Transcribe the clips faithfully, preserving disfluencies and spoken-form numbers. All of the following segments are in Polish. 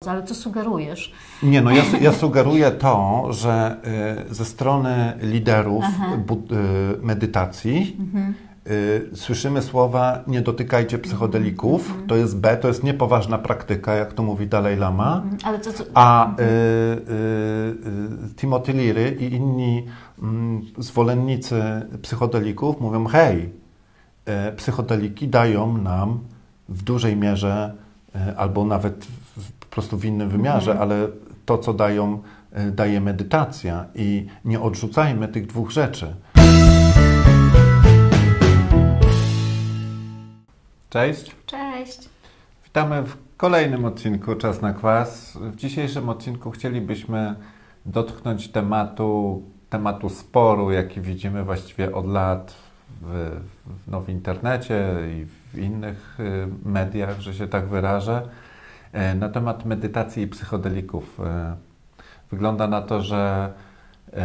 bardzo, ale co sugerujesz? Nie, no ja, ja sugeruję to, że y, ze strony liderów bu, y, medytacji Mhm. y, słyszymy słowa nie dotykajcie psychodelików, Mhm. to jest B, to jest niepoważna praktyka, jak to mówi Dalaj Lama, Mhm. Ale co, co... a y, y, y, Timothy Leary i inni y, zwolennicy psychodelików mówią, hej, y, psychodeliki dają nam w dużej mierze y, albo nawet w, po prostu w innym wymiarze, Mhm. ale to, co dają, y, daje medytacja i nie odrzucajmy tych dwóch rzeczy. Cześć. Cześć. Witamy w kolejnym odcinku Czas na Kwas. W dzisiejszym odcinku chcielibyśmy dotknąć tematu, tematu sporu, jaki widzimy właściwie od lat w, w, no, w internecie i w innych y, mediach, że się tak wyrażę, y, na temat medytacji i psychodelików. Y, wygląda na to, że y,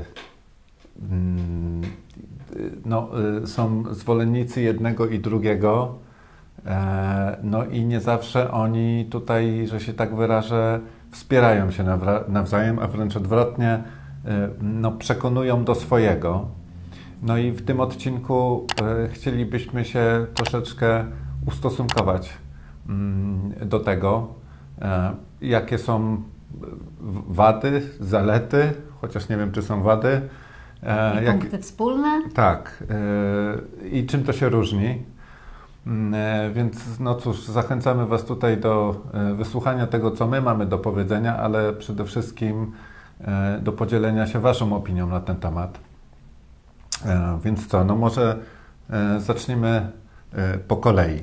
y, no, y, są zwolennicy jednego i drugiego. No i nie zawsze oni tutaj, że się tak wyrażę, wspierają się nawzajem, a wręcz odwrotnie, no, przekonują do swojego. No i w tym odcinku chcielibyśmy się troszeczkę ustosunkować do tego, jakie są wady, zalety, chociaż nie wiem, czy są wady. I jak... punkty wspólne? Tak. I czym to się różni. Więc no cóż, zachęcamy Was tutaj do wysłuchania tego, co my mamy do powiedzenia, ale przede wszystkim do podzielenia się Waszą opinią na ten temat. Więc co, no może zaczniemy po kolei.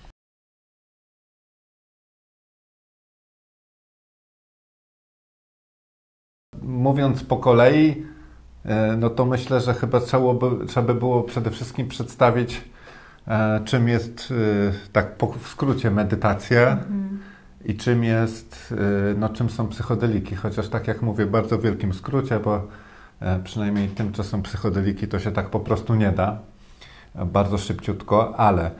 Mówiąc po kolei, no to myślę, że chyba trzeba by, trzeba by było przede wszystkim przedstawić, czym jest, tak w skrócie, medytacja mhm. i czym jest, no czym są psychodeliki, chociaż tak jak mówię, bardzo w wielkim skrócie, bo przynajmniej tym, co są psychodeliki, to się tak po prostu nie da, bardzo szybciutko, ale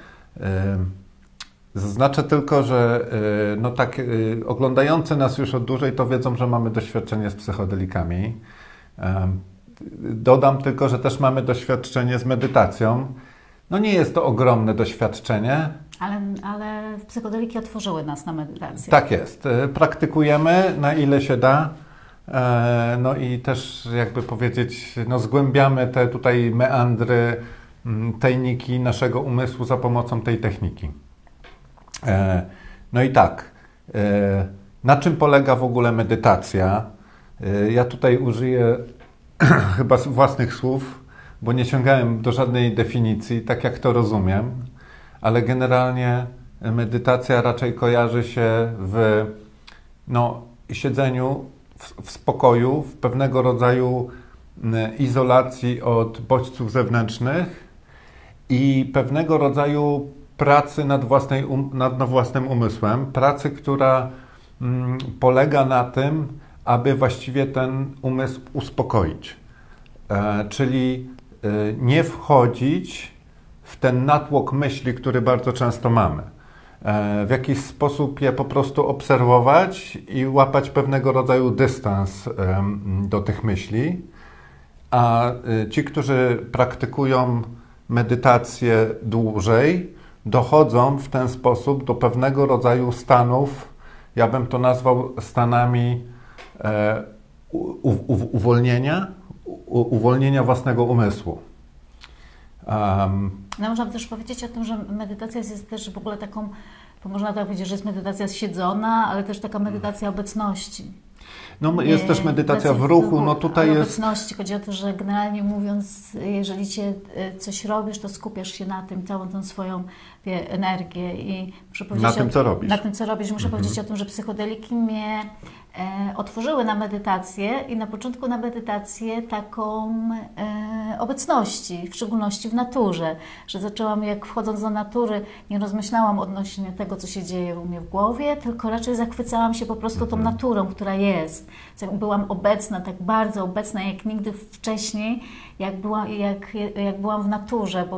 zaznaczę tylko, że no tak oglądający nas już od dłużej to wiedzą, że mamy doświadczenie z psychodelikami. Dodam tylko, że też mamy doświadczenie z medytacją. No nie jest to ogromne doświadczenie. Ale, ale psychodeliki otworzyły nas na medytację. Tak jest. Praktykujemy na ile się da. No i też jakby powiedzieć, no zgłębiamy te tutaj meandry, tajniki naszego umysłu za pomocą tej techniki. No i tak, na czym polega w ogóle medytacja? Ja tutaj użyję chyba własnych słów, bo nie sięgałem do żadnej definicji, tak jak to rozumiem, ale generalnie medytacja raczej kojarzy się w no, siedzeniu w, w spokoju, w pewnego rodzaju izolacji od bodźców zewnętrznych i pewnego rodzaju pracy nad, własnej, um, nad, nad własnym umysłem, pracy, która mm, polega na tym, aby właściwie ten umysł uspokoić, e, czyli nie wchodzić w ten natłok myśli, który bardzo często mamy. W jakiś sposób je po prostu obserwować i łapać pewnego rodzaju dystans do tych myśli. A ci, którzy praktykują medytację dłużej, dochodzą w ten sposób do pewnego rodzaju stanów, ja bym to nazwał stanami uwolnienia, uwolnienia własnego umysłu. Um, no można by też powiedzieć o tym, że medytacja jest też w ogóle taką, można tak powiedzieć, że jest medytacja siedzona, ale też taka medytacja obecności. No jest też medytacja w ruchu, no tutaj jest... obecności. Chodzi o to, że generalnie mówiąc, jeżeli cię coś robisz, to skupiasz się na tym, całą tą swoją wie, energię i muszę powiedzieć... Na tym, o, co robisz. Na tym, co robisz. Muszę mhm. powiedzieć o tym, że psychodeliki mnie e, otworzyły na medytację i na początku na medytację taką e, obecności, w szczególności w naturze, że zaczęłam, jak wchodząc do natury, nie rozmyślałam odnośnie tego, co się dzieje u mnie w głowie, tylko raczej zachwycałam się po prostu tą naturą, która jest. Byłam obecna, tak bardzo obecna jak nigdy wcześniej, jak byłam, jak, jak byłam w naturze, bo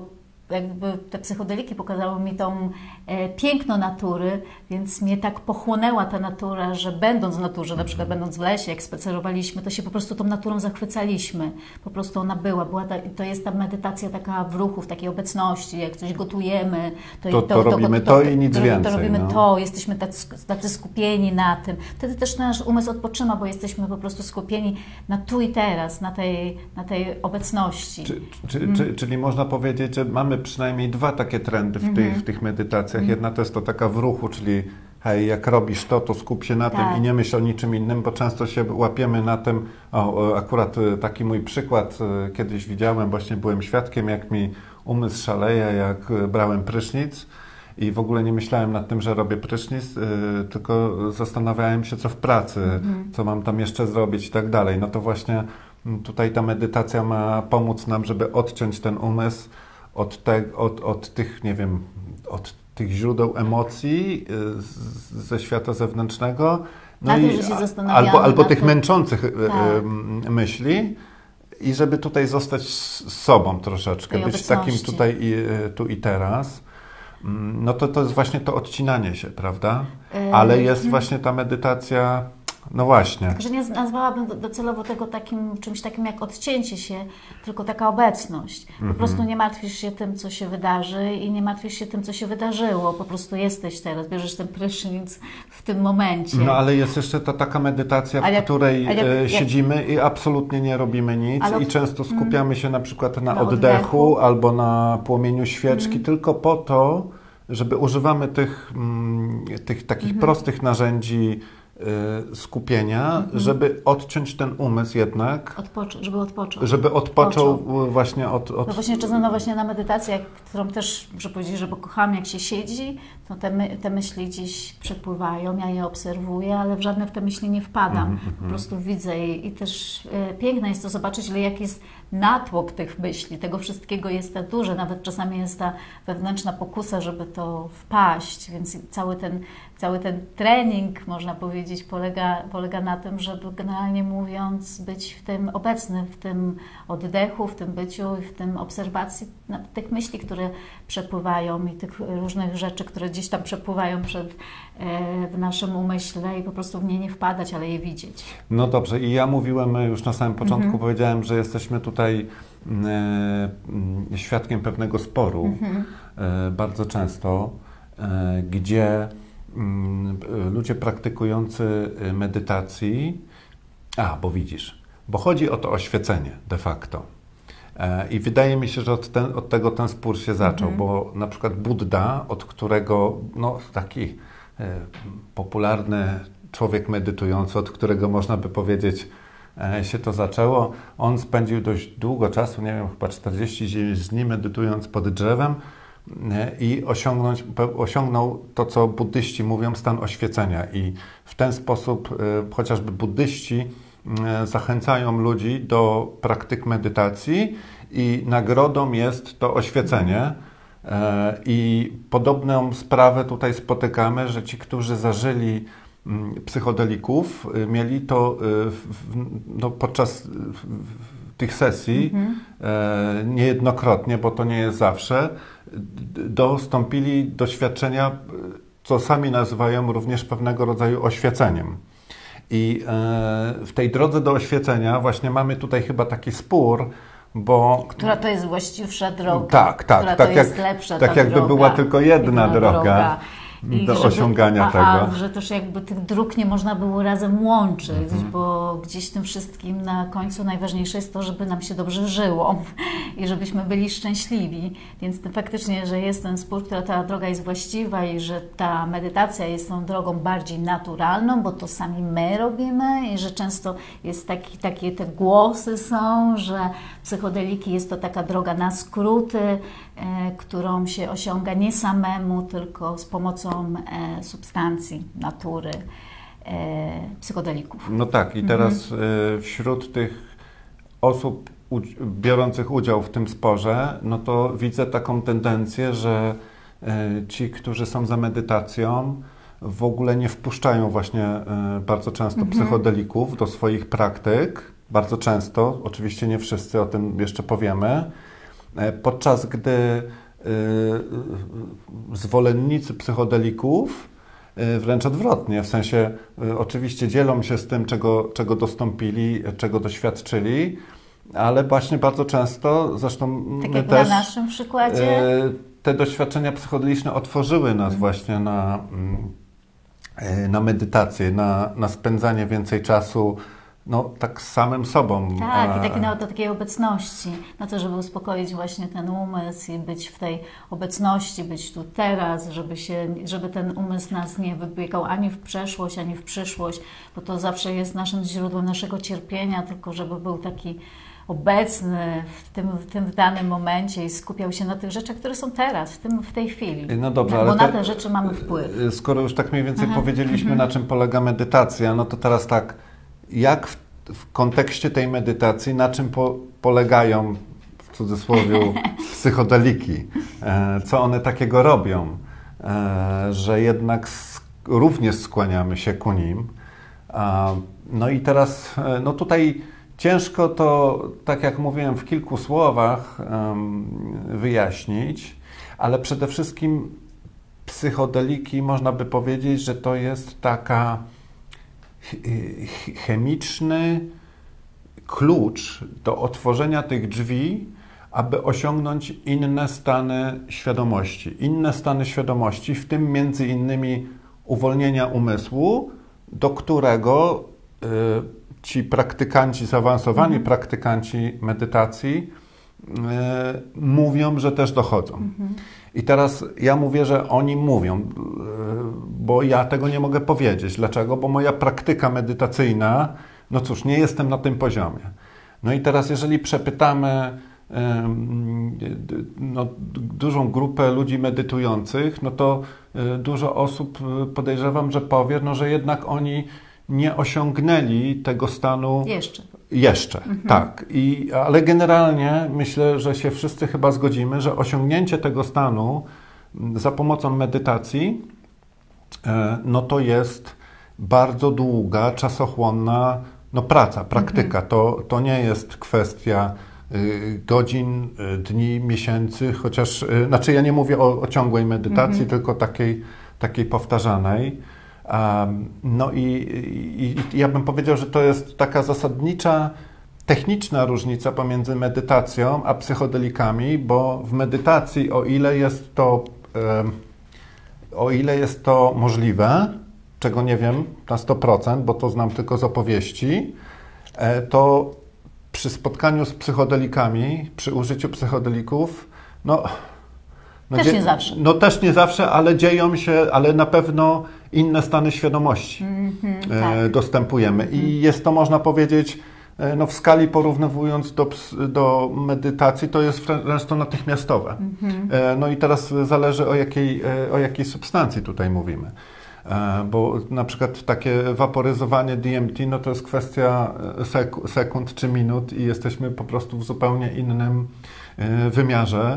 jakby te psychodeliki pokazały mi tą e, piękno natury, więc mnie tak pochłonęła ta natura, że będąc w naturze, na przykład będąc w lesie, jak spacerowaliśmy, to się po prostu tą naturą zachwycaliśmy. Po prostu ona była, była ta, to jest ta medytacja taka w ruchu, w takiej obecności, jak coś gotujemy, to, to, to, to robimy to, to, to i nic to, więcej. To robimy no. to, jesteśmy tacy, tacy skupieni na tym. Wtedy też nasz umysł odpoczywa, bo jesteśmy po prostu skupieni na tu i teraz, na tej, na tej obecności. Czy, czy, mm. czy, czyli można powiedzieć, że mamy przynajmniej dwa takie trendy w, tych, w tych medytacjach. Jedna to jest to taka w ruchu, czyli hej, jak robisz to, to skup się na tak. tym i nie myśl o niczym innym, bo często się łapiemy na tym, o, akurat taki mój przykład kiedyś widziałem, właśnie byłem świadkiem, jak mi umysł szaleje, jak brałem prysznic i w ogóle nie myślałem nad tym, że robię prysznic, tylko zastanawiałem się, co w pracy, mhm. co mam tam jeszcze zrobić i tak dalej. No to właśnie tutaj ta medytacja ma pomóc nam, żeby odciąć ten umysł od, te, od, od tych, nie wiem, od tych źródeł emocji z, ze świata zewnętrznego, no i, i, albo, albo tych tym. męczących tak. myśli i żeby tutaj zostać z sobą troszeczkę, tej być obecności. takim tutaj i, tu i teraz. No to to jest właśnie to odcinanie się, prawda? Ale jest właśnie ta medytacja. No właśnie. Także nie nazwałabym docelowo tego takim czymś takim jak odcięcie się, tylko taka obecność. Po mm-hmm. prostu nie martwisz się tym, co się wydarzy i nie martwisz się tym, co się wydarzyło. Po prostu jesteś teraz, bierzesz ten prysznic w tym momencie. No ale jest jeszcze ta taka medytacja, w jak, której jak, jak, siedzimy i absolutnie nie robimy nic ale, i często skupiamy mm, się na przykład na, na oddechu, oddechu albo na płomieniu świeczki mm. tylko po to, żeby używamy tych, mm, tych takich mm-hmm. prostych narzędzi skupienia, mm-hmm. żeby odciąć ten umysł jednak. Odpoczy- żeby odpoczął. Żeby odpoczął Odpoczął. właśnie od... od... No właśnie czasem no właśnie na medytację, którą też muszę powiedzieć, że bo kocham, jak się siedzi, to te, my, te myśli gdzieś przepływają, ja je obserwuję, ale w żadne w te myśli nie wpadam. Mm-hmm. Po prostu widzę je i też e, piękne jest to zobaczyć, ile jak jest natłok tych myśli, tego wszystkiego jest tak dużo, nawet czasami jest ta wewnętrzna pokusa, żeby to wpaść, więc cały ten, cały ten trening, można powiedzieć, polega, polega na tym, żeby generalnie mówiąc być w tym obecnym, w tym oddechu, w tym byciu i w tym obserwacji tych myśli, które przepływają i tych różnych rzeczy, które gdzieś tam przepływają przed, e, w naszym umyśle i po prostu w nie nie wpadać, ale je widzieć. No dobrze, i ja mówiłem już na samym początku, mhm. powiedziałem, że jesteśmy tutaj e, świadkiem pewnego sporu, mhm. e, bardzo często, e, gdzie ludzie praktykujący medytacji, a, bo widzisz, bo chodzi o to oświecenie de facto. I wydaje mi się, że od, ten, od tego ten spór się zaczął, mm-hmm. bo na przykład Buddha, od którego, no taki e, popularny człowiek medytujący, od którego można by powiedzieć e, się to zaczęło, on spędził dość długo czasu, nie wiem, chyba czterdzieści dziewięć dni medytując pod drzewem, i osiągnąć, osiągnął to, co buddyści mówią, stan oświecenia. I w ten sposób chociażby buddyści zachęcają ludzi do praktyk medytacji i nagrodą jest to oświecenie. I podobną sprawę tutaj spotykamy, że ci, którzy zażyli psychodelików, mieli to no, podczas tych sesji mm-hmm. niejednokrotnie, bo to nie jest zawsze, dostąpili doświadczenia, co sami nazywają również pewnego rodzaju oświeceniem. I w tej drodze do oświecenia właśnie mamy tutaj chyba taki spór, bo... Która to jest właściwsza droga? Tak, tak. Która tak to jak, jest lepsza Tak ta jakby droga, była tylko jedna, jedna droga. droga. I do żeby, osiągania a, tego. A że też jakby tych dróg nie można było razem łączyć, mm-hmm. bo gdzieś tym wszystkim na końcu najważniejsze jest to, żeby nam się dobrze żyło i żebyśmy byli szczęśliwi. Więc faktycznie, że jest ten spór, która ta droga jest właściwa i że ta medytacja jest tą drogą bardziej naturalną, bo to sami my robimy i że często jest taki, takie te głosy są, że psychodeliki jest to taka droga na skróty, e, którą się osiąga nie samemu, tylko z pomocą E, substancji, natury, e, psychodelików. No tak, i teraz mhm. e, wśród tych osób u, biorących udział w tym sporze, no to widzę taką tendencję, że e, ci, którzy są za medytacją, w ogóle nie wpuszczają właśnie e, bardzo często mhm. psychodelików do swoich praktyk. Bardzo często, oczywiście nie wszyscy, o tym jeszcze powiemy. E, podczas gdy zwolennicy psychodelików wręcz odwrotnie, w sensie oczywiście dzielą się z tym, czego, czego dostąpili, czego doświadczyli, ale właśnie bardzo często, zresztą tak my jak też, na naszym przykładzie, te doświadczenia psychodeliczne otworzyły nas właśnie na, na medytację, na, na spędzanie więcej czasu no, tak z samym sobą. Tak, i taki, no, do takiej obecności, na to, żeby uspokoić właśnie ten umysł i być w tej obecności, być tu teraz, żeby, się, żeby ten umysł nas nie wybiegał ani w przeszłość, ani w przyszłość, bo to zawsze jest naszym źródłem naszego cierpienia, tylko żeby był taki obecny w tym, w tym w danym momencie i skupiał się na tych rzeczach, które są teraz, w, tym, w tej chwili. No dobrze, no, ale bo te, na te rzeczy mamy wpływ. Skoro już tak mniej więcej Aha. powiedzieliśmy, na czym polega medytacja, no to teraz tak, jak w, w kontekście tej medytacji, na czym po, polegają, w cudzysłowie, psychodeliki? E, co one takiego robią, e, że jednak sk- również skłaniamy się ku nim? A, no i teraz, e, no tutaj ciężko to, tak jak mówiłem, w kilku słowach um, wyjaśnić, ale przede wszystkim psychodeliki, można by powiedzieć, że to jest taka chemiczny klucz do otworzenia tych drzwi, aby osiągnąć inne stany świadomości. Inne stany świadomości, w tym między innymi uwolnienia umysłu, do którego y, ci praktykanci, zaawansowani mhm. praktykanci medytacji y, mówią, że też dochodzą. Mhm. I teraz ja mówię, że oni mówią, y, bo ja tego nie mogę powiedzieć. Dlaczego? Bo moja praktyka medytacyjna, no cóż, nie jestem na tym poziomie. No i teraz jeżeli przepytamy y, no, dużą grupę ludzi medytujących, no to y, dużo osób, podejrzewam, że powie, no, że jednak oni nie osiągnęli tego stanu jeszcze. Jeszcze, mhm. tak. I, ale generalnie myślę, że się wszyscy chyba zgodzimy, że osiągnięcie tego stanu za pomocą medytacji, no to jest bardzo długa, czasochłonna no, praca, praktyka. Mhm. To, to nie jest kwestia y, godzin, y, dni, miesięcy, chociaż, y, znaczy ja nie mówię o, o ciągłej medytacji, mhm. tylko takiej, takiej powtarzanej. Um, no i, i, i ja bym powiedział, że to jest taka zasadnicza, techniczna różnica pomiędzy medytacją a psychodelikami, bo w medytacji, o ile jest to, um, o ile jest to możliwe, czego nie wiem na sto procent, bo to znam tylko z opowieści, to przy spotkaniu z psychodelikami, przy użyciu psychodelików, no... No też dzie- nie zawsze. No też nie zawsze, ale dzieją się, ale na pewno inne stany świadomości mm-hmm, e, tak. dostępujemy. Mm-hmm. I jest to, można powiedzieć, e, no w skali porównywując do, do medytacji, to jest wręcz to natychmiastowe. Mm-hmm. E, no i teraz zależy o jakiej, e, o jakiej substancji tutaj mówimy. E, bo na przykład takie waporyzowanie D M T, no to jest kwestia sek- sekund czy minut i jesteśmy po prostu w zupełnie innym e, wymiarze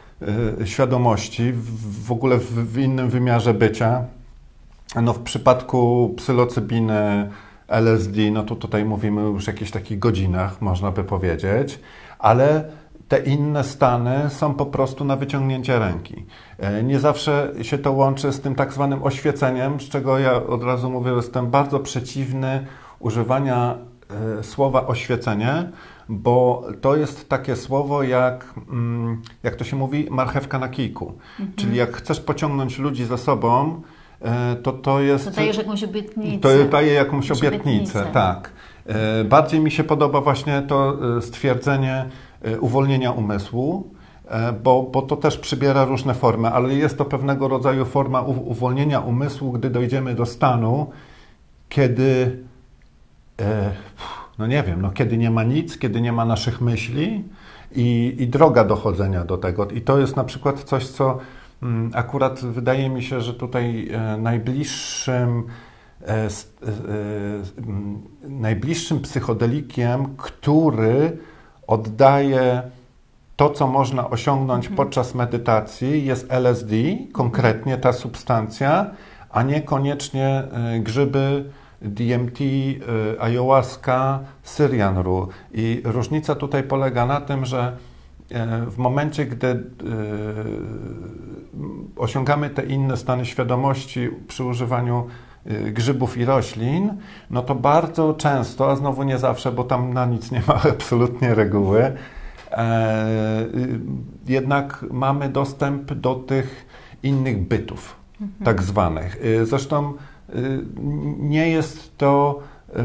świadomości, w ogóle w, w innym wymiarze bycia. No w przypadku psylocybiny, L S D, no to tutaj mówimy już o jakichś takich godzinach, można by powiedzieć, ale te inne stany są po prostu na wyciągnięcie ręki. Nie zawsze się to łączy z tym tak zwanym oświeceniem, z czego ja od razu mówię, że jestem bardzo przeciwny używania y, słowa oświecenie, bo to jest takie słowo jak, jak to się mówi, marchewka na kijku. Mhm. Czyli jak chcesz pociągnąć ludzi za sobą, to to jest... To dajesz jakąś obietnicę. To daje jakąś jakąś obietnicę, obietnicę, tak. Bardziej mi się podoba właśnie to stwierdzenie uwolnienia umysłu, bo, bo to też przybiera różne formy, ale jest to pewnego rodzaju forma u, uwolnienia umysłu, gdy dojdziemy do stanu, kiedy... No nie wiem, no kiedy nie ma nic, kiedy nie ma naszych myśli i, i droga dochodzenia do tego. I to jest na przykład coś, co mm, akurat wydaje mi się, że tutaj e, najbliższym, e, e, e, najbliższym psychodelikiem, który oddaje to, co można osiągnąć mhm. podczas medytacji, jest L S D, konkretnie ta substancja, a niekoniecznie e, grzyby, D M T, ayahuasca, Syrian Rue. I różnica tutaj polega na tym, że w momencie, gdy osiągamy te inne stany świadomości przy używaniu grzybów i roślin, no to bardzo często, a znowu nie zawsze, bo tam na nic nie ma absolutnie reguły, jednak mamy dostęp do tych innych bytów, mhm. tak zwanych. Zresztą nie jest to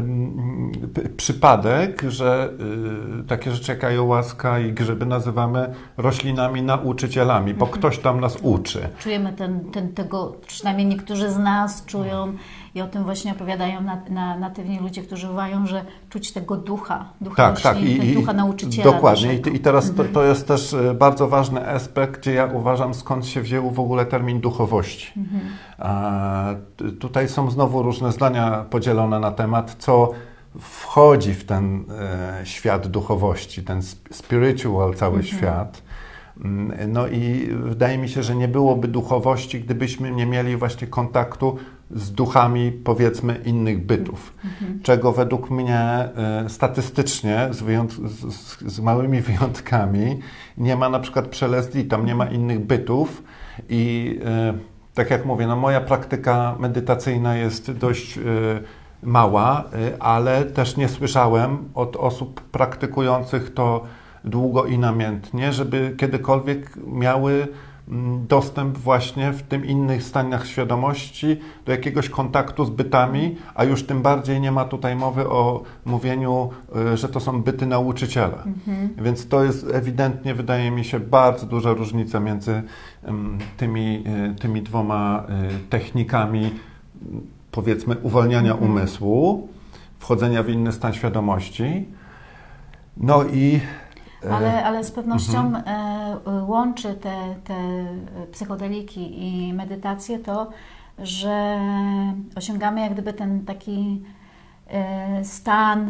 przypadek, że takie rzeczy jak ayahuasca i grzyby nazywamy roślinami nauczycielami, bo mhm. ktoś tam nas uczy. Czujemy ten, ten, tego, przynajmniej niektórzy z nas czują i o tym właśnie opowiadają na, na, natywni ludzie, którzy uważają, że czuć tego ducha, ducha tak, roślin, tak. I, ducha nauczyciela. Dokładnie. I, I teraz mhm. to, to jest też bardzo ważny aspekt, gdzie ja uważam, skąd się wziął w ogóle termin duchowości. Mhm. A, tutaj są znowu różne zdania podzielone na temat, co wchodzi w ten e, świat duchowości, ten spiritual cały mhm. świat. No i wydaje mi się, że nie byłoby duchowości, gdybyśmy nie mieli właśnie kontaktu z duchami, powiedzmy, innych bytów. Mhm. Czego według mnie y, statystycznie, z, wyjąt- z, z małymi wyjątkami, nie ma na przykład przy L S D, tam nie ma innych bytów i y, tak jak mówię, no moja praktyka medytacyjna jest dość y, mała, y, ale też nie słyszałem od osób praktykujących to długo i namiętnie, żeby kiedykolwiek miały dostęp właśnie w tym innych stanach świadomości do jakiegoś kontaktu z bytami, a już tym bardziej nie ma tutaj mowy o mówieniu, że to są byty nauczyciela. Mhm. Więc to jest ewidentnie, wydaje mi się, bardzo duża różnica między tymi, tymi dwoma technikami, powiedzmy, uwalniania mhm. umysłu, wchodzenia w inny stan świadomości. No i Ale, ale z pewnością mhm. e, łączy te, te psychodeliki i medytację to, że osiągamy jak gdyby ten taki e, stan,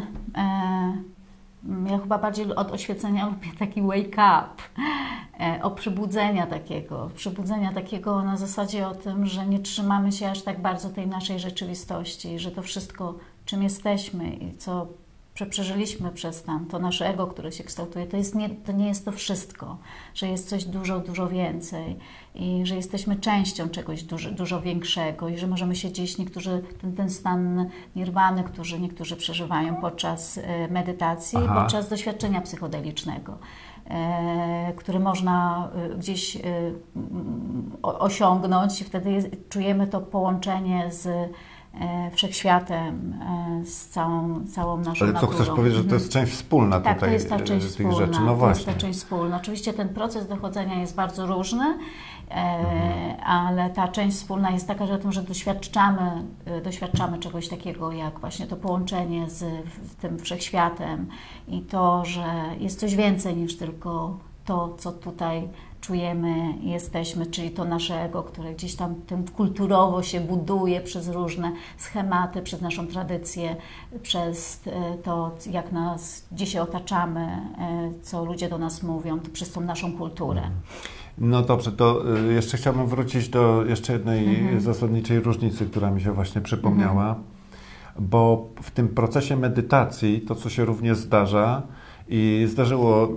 e, ja chyba bardziej od oświecenia lubię taki wake up, e, o przybudzenia takiego, przybudzenia takiego na zasadzie o tym, że nie trzymamy się aż tak bardzo tej naszej rzeczywistości, że to wszystko, czym jesteśmy i co przeżyliśmy przez tam, to nasze ego, które się kształtuje, to, jest nie, to nie jest to wszystko, że jest coś dużo, dużo więcej i że jesteśmy częścią czegoś dużo, dużo większego i że możemy się gdzieś, niektórzy, ten, ten stan nirwany, który niektórzy przeżywają podczas medytacji, Aha. podczas doświadczenia psychodelicznego, e, który można gdzieś e, osiągnąć i wtedy jest, czujemy to połączenie z wszechświatem, z całą, całą naszą Ale co naturą. chcesz powiedzieć, że to jest część wspólna tak, tutaj to jest ta część tych wspólna, rzeczy? No to właśnie. jest ta część wspólna. Oczywiście ten proces dochodzenia jest bardzo różny, e, mhm. ale ta część wspólna jest taka, że, tym, że doświadczamy, doświadczamy czegoś takiego jak właśnie to połączenie z tym wszechświatem i to, że jest coś więcej niż tylko to, co tutaj czujemy, jesteśmy, czyli to nasze ego, które gdzieś tam tym kulturowo się buduje przez różne schematy, przez naszą tradycję, przez to, jak nas, gdzie się otaczamy, co ludzie do nas mówią, to przez tą naszą kulturę. No dobrze, to jeszcze chciałbym wrócić do jeszcze jednej mhm. zasadniczej różnicy, która mi się właśnie przypomniała, mhm. bo w tym procesie medytacji, to co się również zdarza i zdarzyło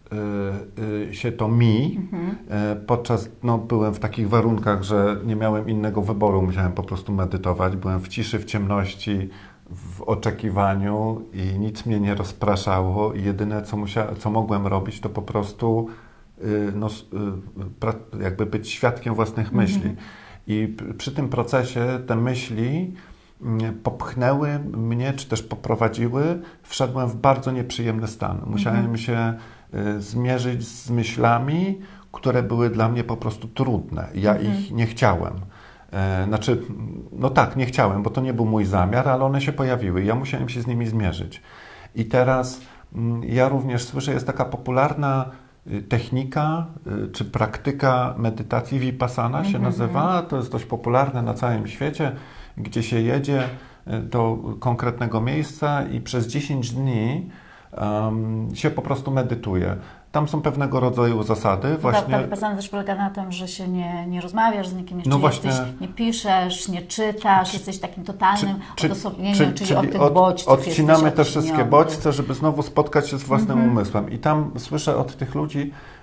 się to mi, mhm. podczas, no byłem w takich warunkach, że nie miałem innego wyboru, musiałem po prostu medytować, byłem w ciszy, w ciemności, w oczekiwaniu i nic mnie nie rozpraszało i jedyne co, musia, co mogłem robić, to po prostu no, jakby być świadkiem własnych mhm. myśli. I przy tym procesie te myśli popchnęły mnie, czy też poprowadziły, wszedłem w bardzo nieprzyjemny stan. Musiałem mhm. się zmierzyć z myślami, które były dla mnie po prostu trudne. Ja mhm. ich nie chciałem. E, znaczy, no tak, nie chciałem, bo to nie był mój zamiar, ale one się pojawiły. Ja musiałem się z nimi zmierzyć. I teraz m, ja również słyszę, jest taka popularna y, technika y, czy praktyka medytacji vipassana mhm. się nazywa. To jest dość popularne na całym świecie, gdzie się jedzie y, do konkretnego miejsca i przez dziesięć dni Um, się po prostu medytuje. Tam są pewnego rodzaju zasady. Właśnie... Ta vipassana też polega na tym, że się nie, nie rozmawiasz z nikim, jeszcze no właśnie... jesteś, nie piszesz, nie czytasz, czy, jesteś takim totalnym czy, odosobnieniem, czy, czyli, czyli od tych od, bodźców odcinamy te wszystkie bodźce, żeby znowu spotkać się z własnym mm-hmm. umysłem. I tam słyszę od tych ludzi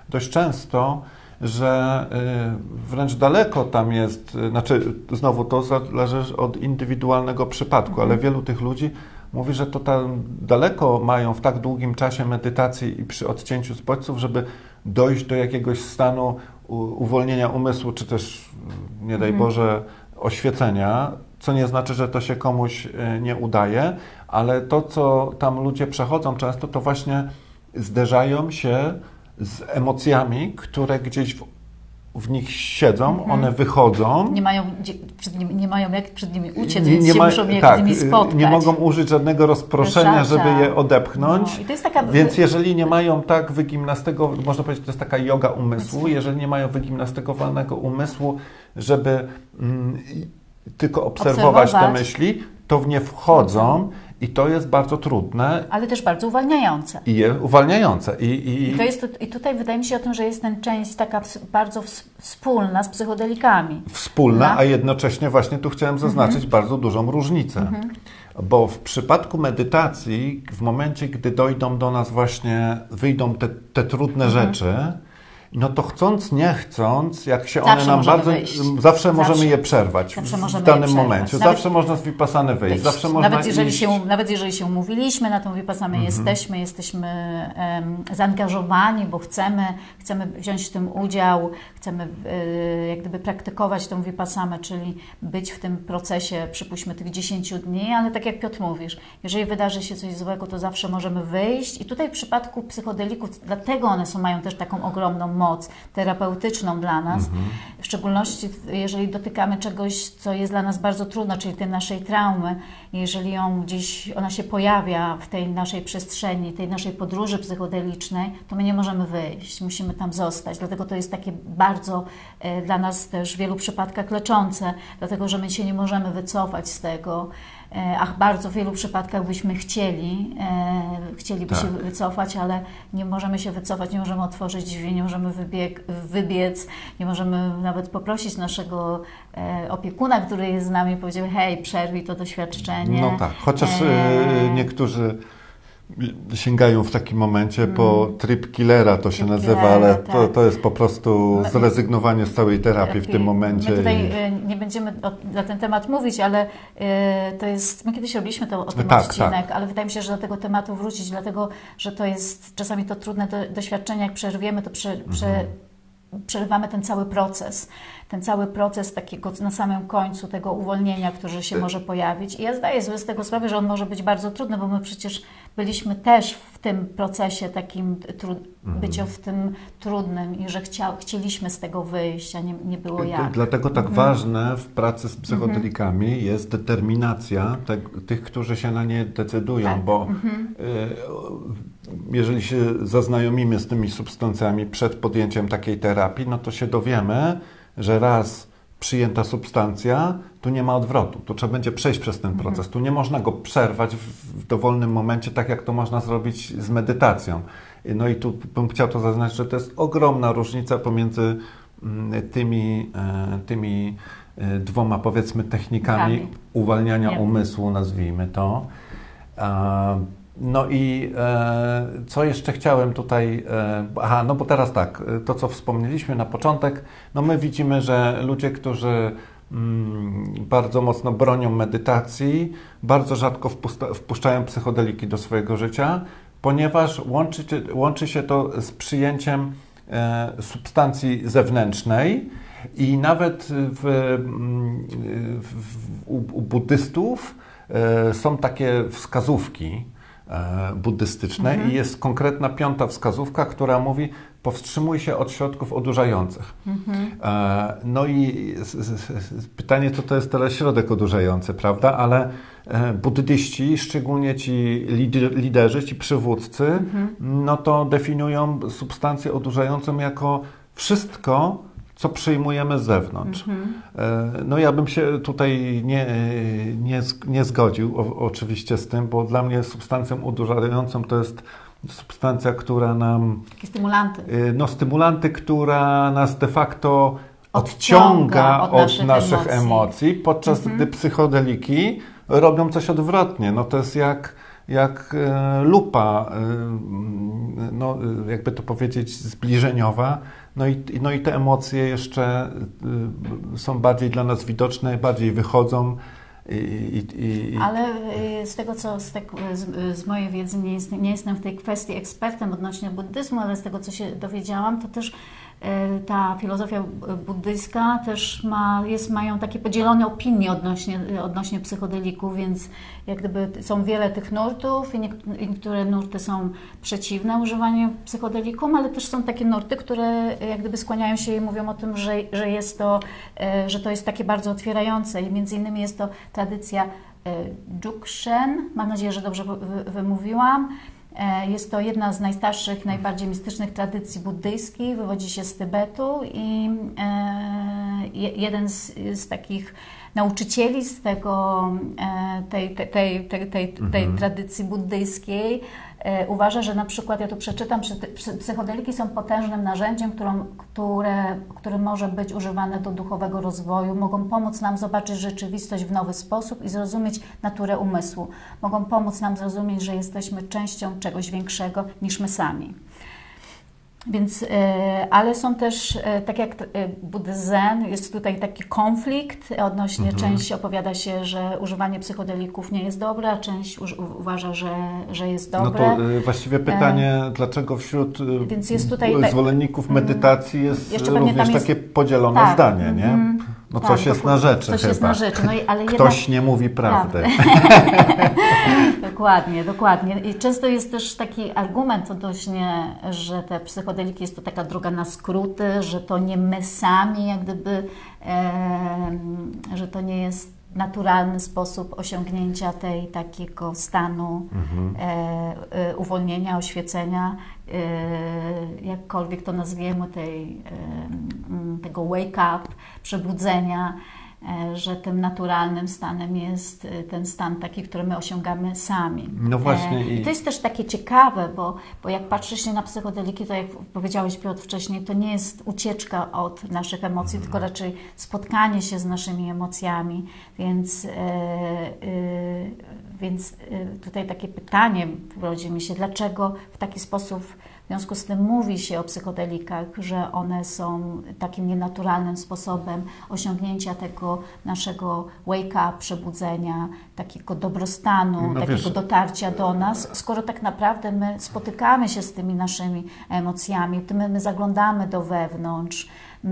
też dość często, że y, wręcz daleko tam jest, y, znaczy znowu to zależy od indywidualnego przypadku, ale wielu tych ludzi mówi, że to tam daleko mają w tak długim czasie medytacji i przy odcięciu z bodźców, żeby dojść do jakiegoś stanu u, uwolnienia umysłu, czy też, nie daj Boże, oświecenia, co nie znaczy, że to się komuś y, nie udaje, ale to, co tam ludzie przechodzą często, to właśnie zderzają się z emocjami, które gdzieś w, w nich siedzą, mhm. one wychodzą. Nie mają, przed nimi, nie mają jak przed nimi uciec, nie, więc nie się ma, muszą je tak, z nimi spotkać. Nie mogą użyć żadnego rozproszenia, żeby je odepchnąć. No, i to jest taka... Więc jeżeli nie mają tak wygimnastykowanego, można powiedzieć, to jest taka joga umysłu, jeżeli nie mają wygimnastykowanego umysłu, żeby mm, tylko obserwować, obserwować te myśli, to w nie wchodzą. I to jest bardzo trudne. Ale też bardzo uwalniające. I je uwalniające. I, i... I, to jest, I tutaj wydaje mi się o tym, że jest ten część taka bardzo wspólna z psychodelikami. Wspólna, no? A jednocześnie właśnie tu chciałem zaznaczyć mhm. bardzo dużą różnicę. Mhm. Bo w przypadku medytacji, w momencie, gdy dojdą do nas właśnie, wyjdą te, te trudne mhm. rzeczy, no to chcąc, nie chcąc, jak się zawsze one nam bardzo... Wyjść. Zawsze, zawsze możemy je przerwać zawsze w danym je momencie. Nawet, zawsze można z vipassany wyjść. wyjść. Zawsze można nawet, jeżeli iść. się, nawet jeżeli się umówiliśmy na tą vipassanę, mm-hmm. jesteśmy, jesteśmy um, zaangażowani, bo chcemy, chcemy wziąć w tym udział, chcemy y, jak gdyby praktykować tą vipassanę, czyli być w tym procesie, przypuśćmy, tych dziesięciu dni, ale tak jak Piotr mówisz, jeżeli wydarzy się coś złego, to zawsze możemy wyjść. I tutaj w przypadku psychodelików, dlatego one są, mają też taką ogromną moc terapeutyczną dla nas, mhm. w szczególności jeżeli dotykamy czegoś, co jest dla nas bardzo trudne, czyli tej naszej traumy, jeżeli ją gdzieś, ona się pojawia w tej naszej przestrzeni, tej naszej podróży psychodelicznej, to my nie możemy wyjść, musimy tam zostać, dlatego to jest takie bardzo e, dla nas też w wielu przypadkach leczące, dlatego, że my się nie możemy wycofać z tego, Ach, bardzo w wielu przypadkach byśmy chcieli, e, chcieliby tak. się wycofać, ale nie możemy się wycofać, nie możemy otworzyć drzwi, nie możemy wybieg, wybiec, nie możemy nawet poprosić naszego e, opiekuna, który jest z nami, powiedział: hej, przerwij to doświadczenie. No tak, chociaż e... niektórzy sięgają w takim momencie po mm. trip killera, to się nazywa, killera, ale tak. to, to jest po prostu zrezygnowanie z całej terapii w tym momencie. My tutaj i... nie będziemy o, na ten temat mówić, ale y, to jest, my kiedyś robiliśmy to, o tym tak, odcinek, tak. ale wydaje mi się, że do tego tematu wrócić, dlatego, że to jest czasami to trudne do, doświadczenie, jak przerwiemy, to prze, prze, mm. przerywamy ten cały proces, ten cały proces takiego na samym końcu tego uwolnienia, który się może pojawić. I ja zdaję sobie z tego sprawę, że on może być bardzo trudny, bo my przecież byliśmy też w tym procesie takim tru, bycia w tym trudnym i że chcia, chcieliśmy z tego wyjść, a nie, nie było jak. Dlatego tak mhm. ważne w pracy z psychodelikami mhm. jest determinacja te, tych, którzy się na nie decydują, tak. bo mhm. y, jeżeli się zaznajomimy z tymi substancjami przed podjęciem takiej terapii, no to się dowiemy, że raz przyjęta substancja, tu nie ma odwrotu, tu trzeba będzie przejść przez ten proces, mhm. tu nie można go przerwać w, w dowolnym momencie, tak jak to można zrobić z medytacją. No i tu bym chciał to zaznaczyć, że to jest ogromna różnica pomiędzy tymi, tymi dwoma, powiedzmy, technikami Prawie. uwalniania nie. umysłu, nazwijmy to. No i e, co jeszcze chciałem tutaj, e, aha, no bo teraz tak, to co wspomnieliśmy na początek, no my widzimy, że ludzie, którzy mm, bardzo mocno bronią medytacji, bardzo rzadko wpusta, wpuszczają psychodeliki do swojego życia, ponieważ łączy, łączy się to z przyjęciem e, substancji zewnętrznej i nawet w, w, u, u buddystów e, są takie wskazówki buddystyczne mhm. i jest konkretna piąta wskazówka, która mówi: powstrzymuj się od środków odurzających. Mhm. No i pytanie, co to jest teraz środek odurzający, prawda? Ale buddyści, szczególnie ci liderzy, ci przywódcy, mhm. no to definiują substancję odurzającą jako wszystko, co przyjmujemy z zewnątrz. Mm-hmm. No ja bym się tutaj nie, nie, nie zgodził o, oczywiście z tym, bo dla mnie substancją odurzającą to jest substancja, która nam... Takie stymulanty. No stymulanty, która nas de facto odciąga, odciąga od, od naszych, naszych emocji. emocji, podczas mm-hmm. gdy psychodeliki robią coś odwrotnie. No to jest jak jak e, lupa, e, no, jakby to powiedzieć, zbliżeniowa. No i, no i te emocje jeszcze e, są bardziej dla nas widoczne, bardziej wychodzą. I, i, i... Ale z tego, co z, te, z, z mojej wiedzy, nie, jest, nie jestem w tej kwestii ekspertem odnośnie buddyzmu, ale z tego, co się dowiedziałam, to też ta filozofia buddyjska też ma, jest, mają takie podzielone opinie odnośnie, odnośnie psychodelików, więc jak gdyby są wiele tych nurtów i niektóre nurty są przeciwne używaniu psychodelikum, ale też są takie nurty, które jak gdyby skłaniają się i mówią o tym, że, że, jest to, że to jest takie bardzo otwierające i między innymi jest to tradycja Dzogchen, mam nadzieję, że dobrze wymówiłam. Jest to jedna z najstarszych, najbardziej mistycznych tradycji buddyjskich, wywodzi się z Tybetu i jeden z, z takich nauczycieli z tego, tej, tej, tej, tej, tej, tej mhm. tradycji buddyjskiej uważa, że na przykład, ja tu przeczytam, że psychodeliki są potężnym narzędziem, którą, które, które może być używane do duchowego rozwoju, mogą pomóc nam zobaczyć rzeczywistość w nowy sposób i zrozumieć naturę umysłu. Mogą pomóc nam zrozumieć, że jesteśmy częścią czegoś większego niż my sami. Więc, ale są też, tak jak buddyzm Zen, jest tutaj taki konflikt odnośnie, mhm. część opowiada się, że używanie psychodelików nie jest dobre, a część uważa, że, że jest dobre. No to właściwie pytanie, e... dlaczego wśród Więc jest tutaj zwolenników medytacji jest Jeszcze również jest... takie podzielone tak, zdanie, nie? Mm, no tak, coś jest na rzeczy Coś chyba. jest na rzeczy. No i, ale Ktoś jednak... nie mówi prawdy. Dokładnie, dokładnie. I często jest też taki argument odnośnie, że te psychodeliki jest to taka droga na skróty, że to nie my sami, jak gdyby, e, że to nie jest naturalny sposób osiągnięcia tej takiego stanu mhm. e, e, uwolnienia, oświecenia, e, jakkolwiek to nazwiemy, tej, e, tego wake up, przebudzenia, że tym naturalnym stanem jest ten stan taki, który my osiągamy sami. No właśnie. I to jest też takie ciekawe, bo, bo jak patrzy się na psychodeliki, to jak powiedziałeś, Piotr, wcześniej, to nie jest ucieczka od naszych emocji, tylko raczej spotkanie się z naszymi emocjami. Więc, e, e, więc tutaj takie pytanie rodzi mi się, dlaczego w taki sposób w związku z tym mówi się o psychodelikach, że one są takim nienaturalnym sposobem osiągnięcia tego naszego wake-up, przebudzenia, takiego dobrostanu, no takiego wiesz, dotarcia do nas, skoro tak naprawdę my spotykamy się z tymi naszymi emocjami, my, my zaglądamy do wewnątrz,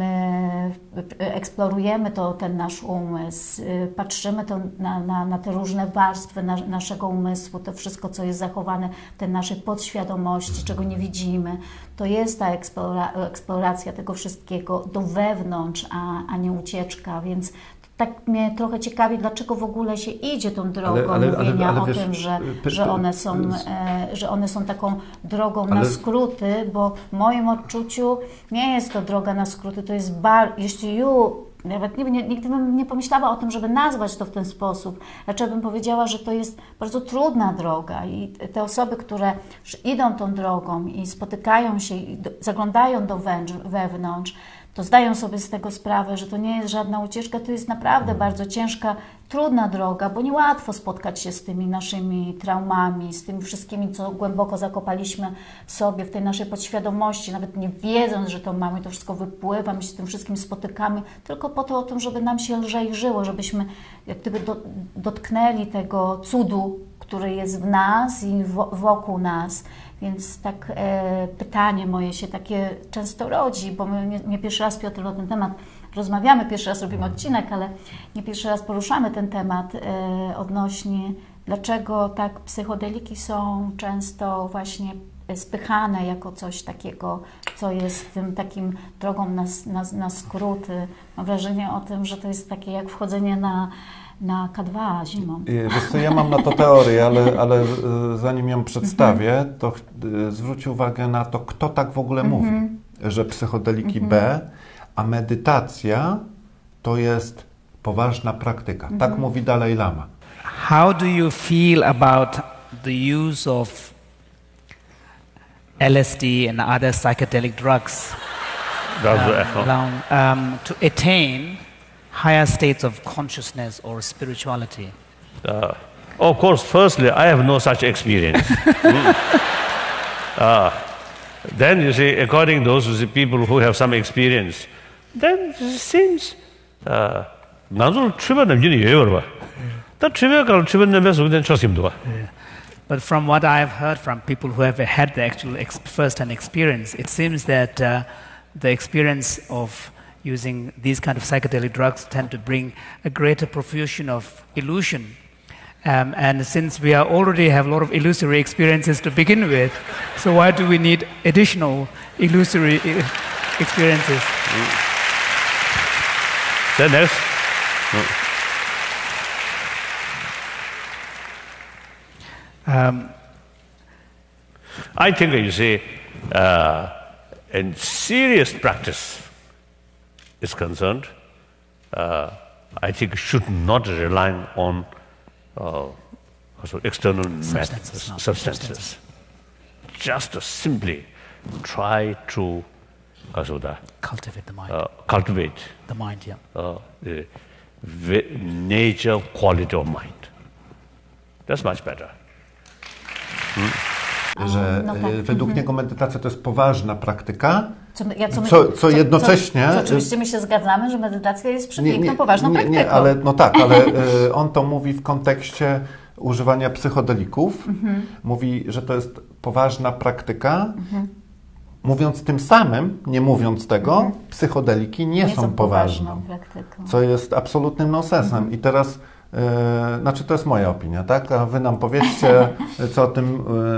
my eksplorujemy to, ten nasz umysł, patrzymy to na, na, na te różne warstwy na, naszego umysłu, to wszystko, co jest zachowane w tej naszej podświadomości, czego nie widzimy. To jest ta eksplora, eksploracja tego wszystkiego do wewnątrz, a, a nie ucieczka, więc tak mnie trochę ciekawi, dlaczego w ogóle się idzie tą drogą ale, ale, mówienia ale, ale, o wiesz, tym, że, py, że, one są, e, że one są taką drogą ale... na skróty, bo w moim odczuciu nie jest to droga na skróty, to jest bar, jeśli ju, nawet nie, nie, nigdy bym nie pomyślała o tym, żeby nazwać to w ten sposób, raczej bym powiedziała, że to jest bardzo trudna droga i te osoby, które idą tą drogą i spotykają się i do, zaglądają do wewnątrz, to zdają sobie z tego sprawę, że to nie jest żadna ucieczka, to jest naprawdę bardzo ciężka, trudna droga, bo niełatwo spotkać się z tymi naszymi traumami, z tymi wszystkimi, co głęboko zakopaliśmy w sobie, w tej naszej podświadomości, nawet nie wiedząc, że to mamy, to wszystko wypływa, my się z tym wszystkim spotykamy, tylko po to o tym, żeby nam się lżej żyło, żebyśmy jak gdyby do, dotknęli tego cudu, który jest w nas i w, wokół nas. Więc tak e, pytanie moje się takie często rodzi, bo my nie, nie pierwszy raz, Piotr, na ten temat rozmawiamy, pierwszy raz robimy odcinek, ale nie pierwszy raz poruszamy ten temat e, odnośnie, dlaczego tak psychodeliki są często właśnie spychane jako coś takiego, co jest tym takim drogą na, na, na skróty. Mam wrażenie o tym, że to jest takie jak wchodzenie na na K dwa zimą. Wiesz co, ja mam na to teorię, ale, ale zanim ją przedstawię, to zwróć uwagę na to, kto tak w ogóle mówi, mm-hmm. że psychodeliki mm-hmm. B, a medytacja to jest poważna praktyka. Mm-hmm. Tak mówi Dalaj Lama. How do you feel about the use of L S D and other psychedelic drugs Dobrze, um, along, um, to attain higher states of consciousness or spirituality? Uh, Of course, firstly, I have no such experience. mm. uh, then you see, according to those people who have some experience, then it seems 나도 출발 남기는 예요 봐. 다 출발 갈 출발 남에서 그냥 처심도 봐. But from what I've heard from people who have had the actual ex- first-hand experience, it seems that uh, the experience of using these kind of psychedelic drugs tend to bring a greater profusion of illusion. Um, and since we are already have a lot of illusory experiences to begin with, so why do we need additional illusory I- experiences? Then next. Um, I think you see, uh, in serious practice is concerned, uh, I think should not rely on uh, also external Substances, methods, no, substances. substances. Just to simply try to also the, cultivate the mind. uh, cultivate the mind, yeah. uh, the vi- nature quality of mind. That's much better. Że no tak. e, według niego medytacja to jest poważna praktyka, Co, my- ja, co, my- Co- co jednocześnie- Co, co, oczywiście my się zgadzamy, że medytacja jest Nie, przepiękną, nie, poważną nie, praktyką. nie, ale no tak, ale y, on to mówi w kontekście używania psychodelików. Mhm. Mówi, że to jest poważna praktyka. Mówiąc tym samym, nie mówiąc tego, psychodeliki nie, Nie są poważną. praktyką. Co jest absolutnym nonsensem. Mhm. I teraz, y, znaczy to jest moja opinia, tak? A wy nam powiedzcie, co o tym, y,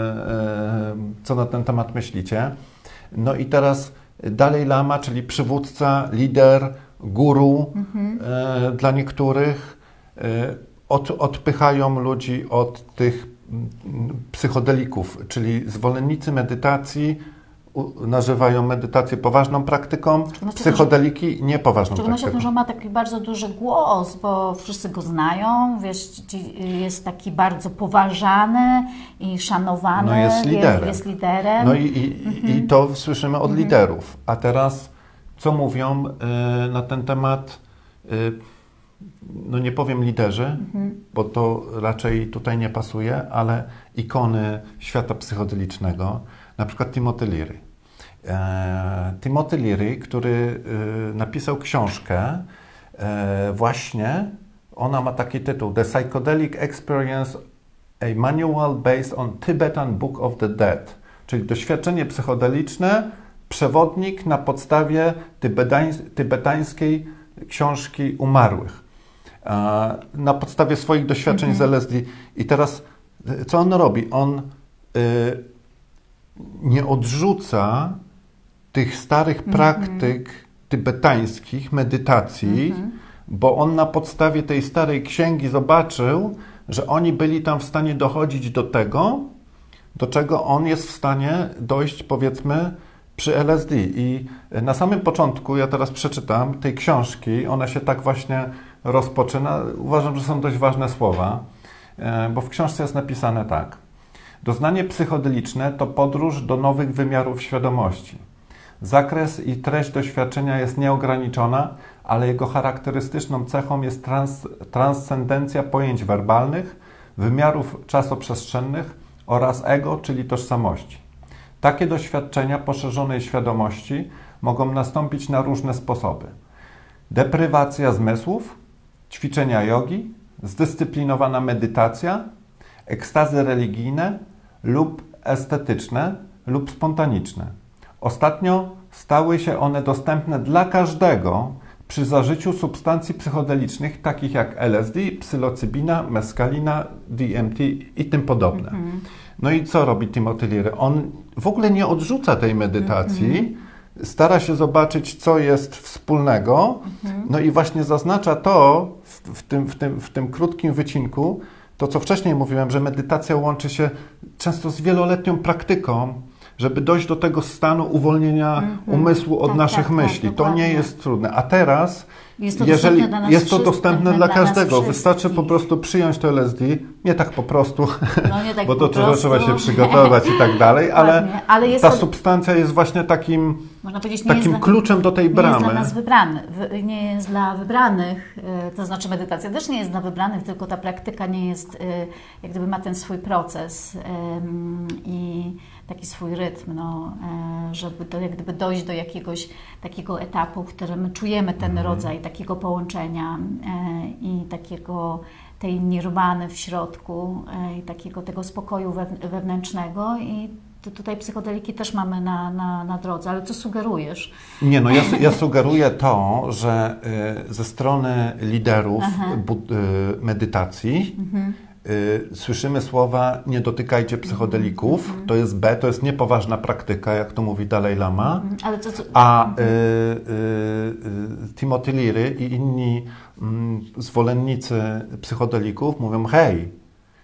y, co na ten temat myślicie. No i teraz Dalaj Lama, czyli przywódca, lider, guru Mhm. e, dla niektórych, e, od, odpychają ludzi od tych mm, psychodelików, czyli zwolennicy medytacji u, nazywają medytację poważną praktyką, szczególności psychodeliki niepoważną W szczególności o tym, praktyką. że on ma taki bardzo duży głos, bo wszyscy go znają, wiesz, ci- jest taki bardzo poważany i szanowany. No jest liderem. Jest liderem. No i, i, i to słyszymy od liderów. A teraz co mówią y, na ten temat, y, no nie powiem liderzy, bo to raczej tutaj nie pasuje, ale ikony świata psychodelicznego, na przykład Timothy Leary. E, Timothy Leary, który y, napisał książkę, e, właśnie, ona ma taki tytuł The Psychedelic Experience, a Manual Based on Tibetan Book of the Dead, czyli doświadczenie psychodeliczne, przewodnik na podstawie tybetańs- tybetańskiej książki umarłych. E, na podstawie swoich doświadczeń z L S D. I teraz, y, co on robi? On y, nie odrzuca tych starych praktyk tybetańskich, medytacji, bo on na podstawie tej starej księgi zobaczył, że oni byli tam w stanie dochodzić do tego, do czego on jest w stanie dojść, powiedzmy, przy L S D. I na samym początku, ja teraz przeczytam tej książki, ona się tak właśnie rozpoczyna. Uważam, że są dość ważne słowa, e, bo w książce jest napisane tak. Doznanie psychodeliczne to podróż do nowych wymiarów świadomości. Zakres i treść doświadczenia jest nieograniczona, ale jego charakterystyczną cechą jest trans, transcendencja pojęć werbalnych, wymiarów czasoprzestrzennych oraz ego, czyli tożsamości. Takie doświadczenia poszerzonej świadomości mogą nastąpić na różne sposoby. Deprywacja zmysłów, ćwiczenia jogi, zdyscyplinowana medytacja, ekstazy religijne lub estetyczne lub spontaniczne. Ostatnio stały się one dostępne dla każdego przy zażyciu substancji psychodelicznych takich jak L S D, psylocybina, meskalina, D M T i tym podobne. No i co robi Timothy Leary? On w ogóle nie odrzuca tej medytacji, stara się zobaczyć, co jest wspólnego, no i właśnie zaznacza to w, w, tym, w, tym, w tym krótkim wycinku, to co wcześniej mówiłem, że medytacja łączy się często z wieloletnią praktyką, żeby dojść do tego stanu uwolnienia umysłu od Tak, naszych tak, tak, myśli. To dokładnie. nie jest trudne. A teraz Jest to jeżeli dostępne dla nas jest to wszystkich, dostępne dla nas każdego, wystarczy po wszystkich. prostu przyjąć to L S D, nie tak po prostu, No, nie tak bo po to trzeba, prostu. trzeba się przygotować i tak dalej, ale, Dokładnie. Ale jest ta to- substancja jest właśnie takim, Można powiedzieć, nie takim jest dla, kluczem do tej nie bramy. jest dla nas wybrany, wy- nie jest dla wybranych, y, to znaczy medytacja też nie jest dla wybranych, tylko ta praktyka nie jest, y, jak gdyby ma ten swój proces ym, i taki swój rytm, no, y, żeby do, jak gdyby dojść do jakiegoś takiego etapu, w którym czujemy ten Mhm. rodzaj takiego połączenia y, i takiego tej nirwany w środku y, i takiego tego spokoju wewn- wewnętrznego i to tutaj psychodeliki też mamy na, na, na drodze, ale co sugerujesz? Nie, no ja, ja sugeruję to, że y, ze strony liderów Aha. bu, y, medytacji Mhm. y, słyszymy słowa nie dotykajcie psychodelików, Mhm. to jest B, to jest niepoważna praktyka, jak to mówi Dalaj Lama. Ale co, co, A y, y, y, Timothy Leary i inni mm, zwolennicy psychodelików mówią, hej,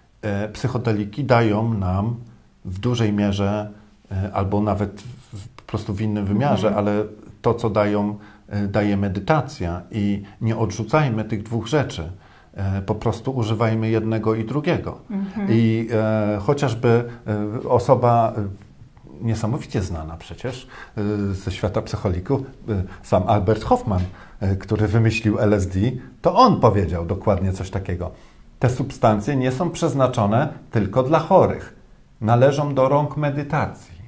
y, psychodeliki dają nam w dużej mierze y, albo nawet w, po prostu w innym wymiarze, Mhm. ale to, co dają, y, daje medytacja i nie odrzucajmy tych dwóch rzeczy. Y, Po prostu używajmy jednego i drugiego. Mhm. I e, chociażby e, osoba e, niesamowicie znana przecież e, ze świata psycholików, e, sam Albert Hoffman, e, który wymyślił L S D, to on powiedział dokładnie coś takiego. Te substancje nie są przeznaczone tylko dla chorych. Należą do rąk medytacji.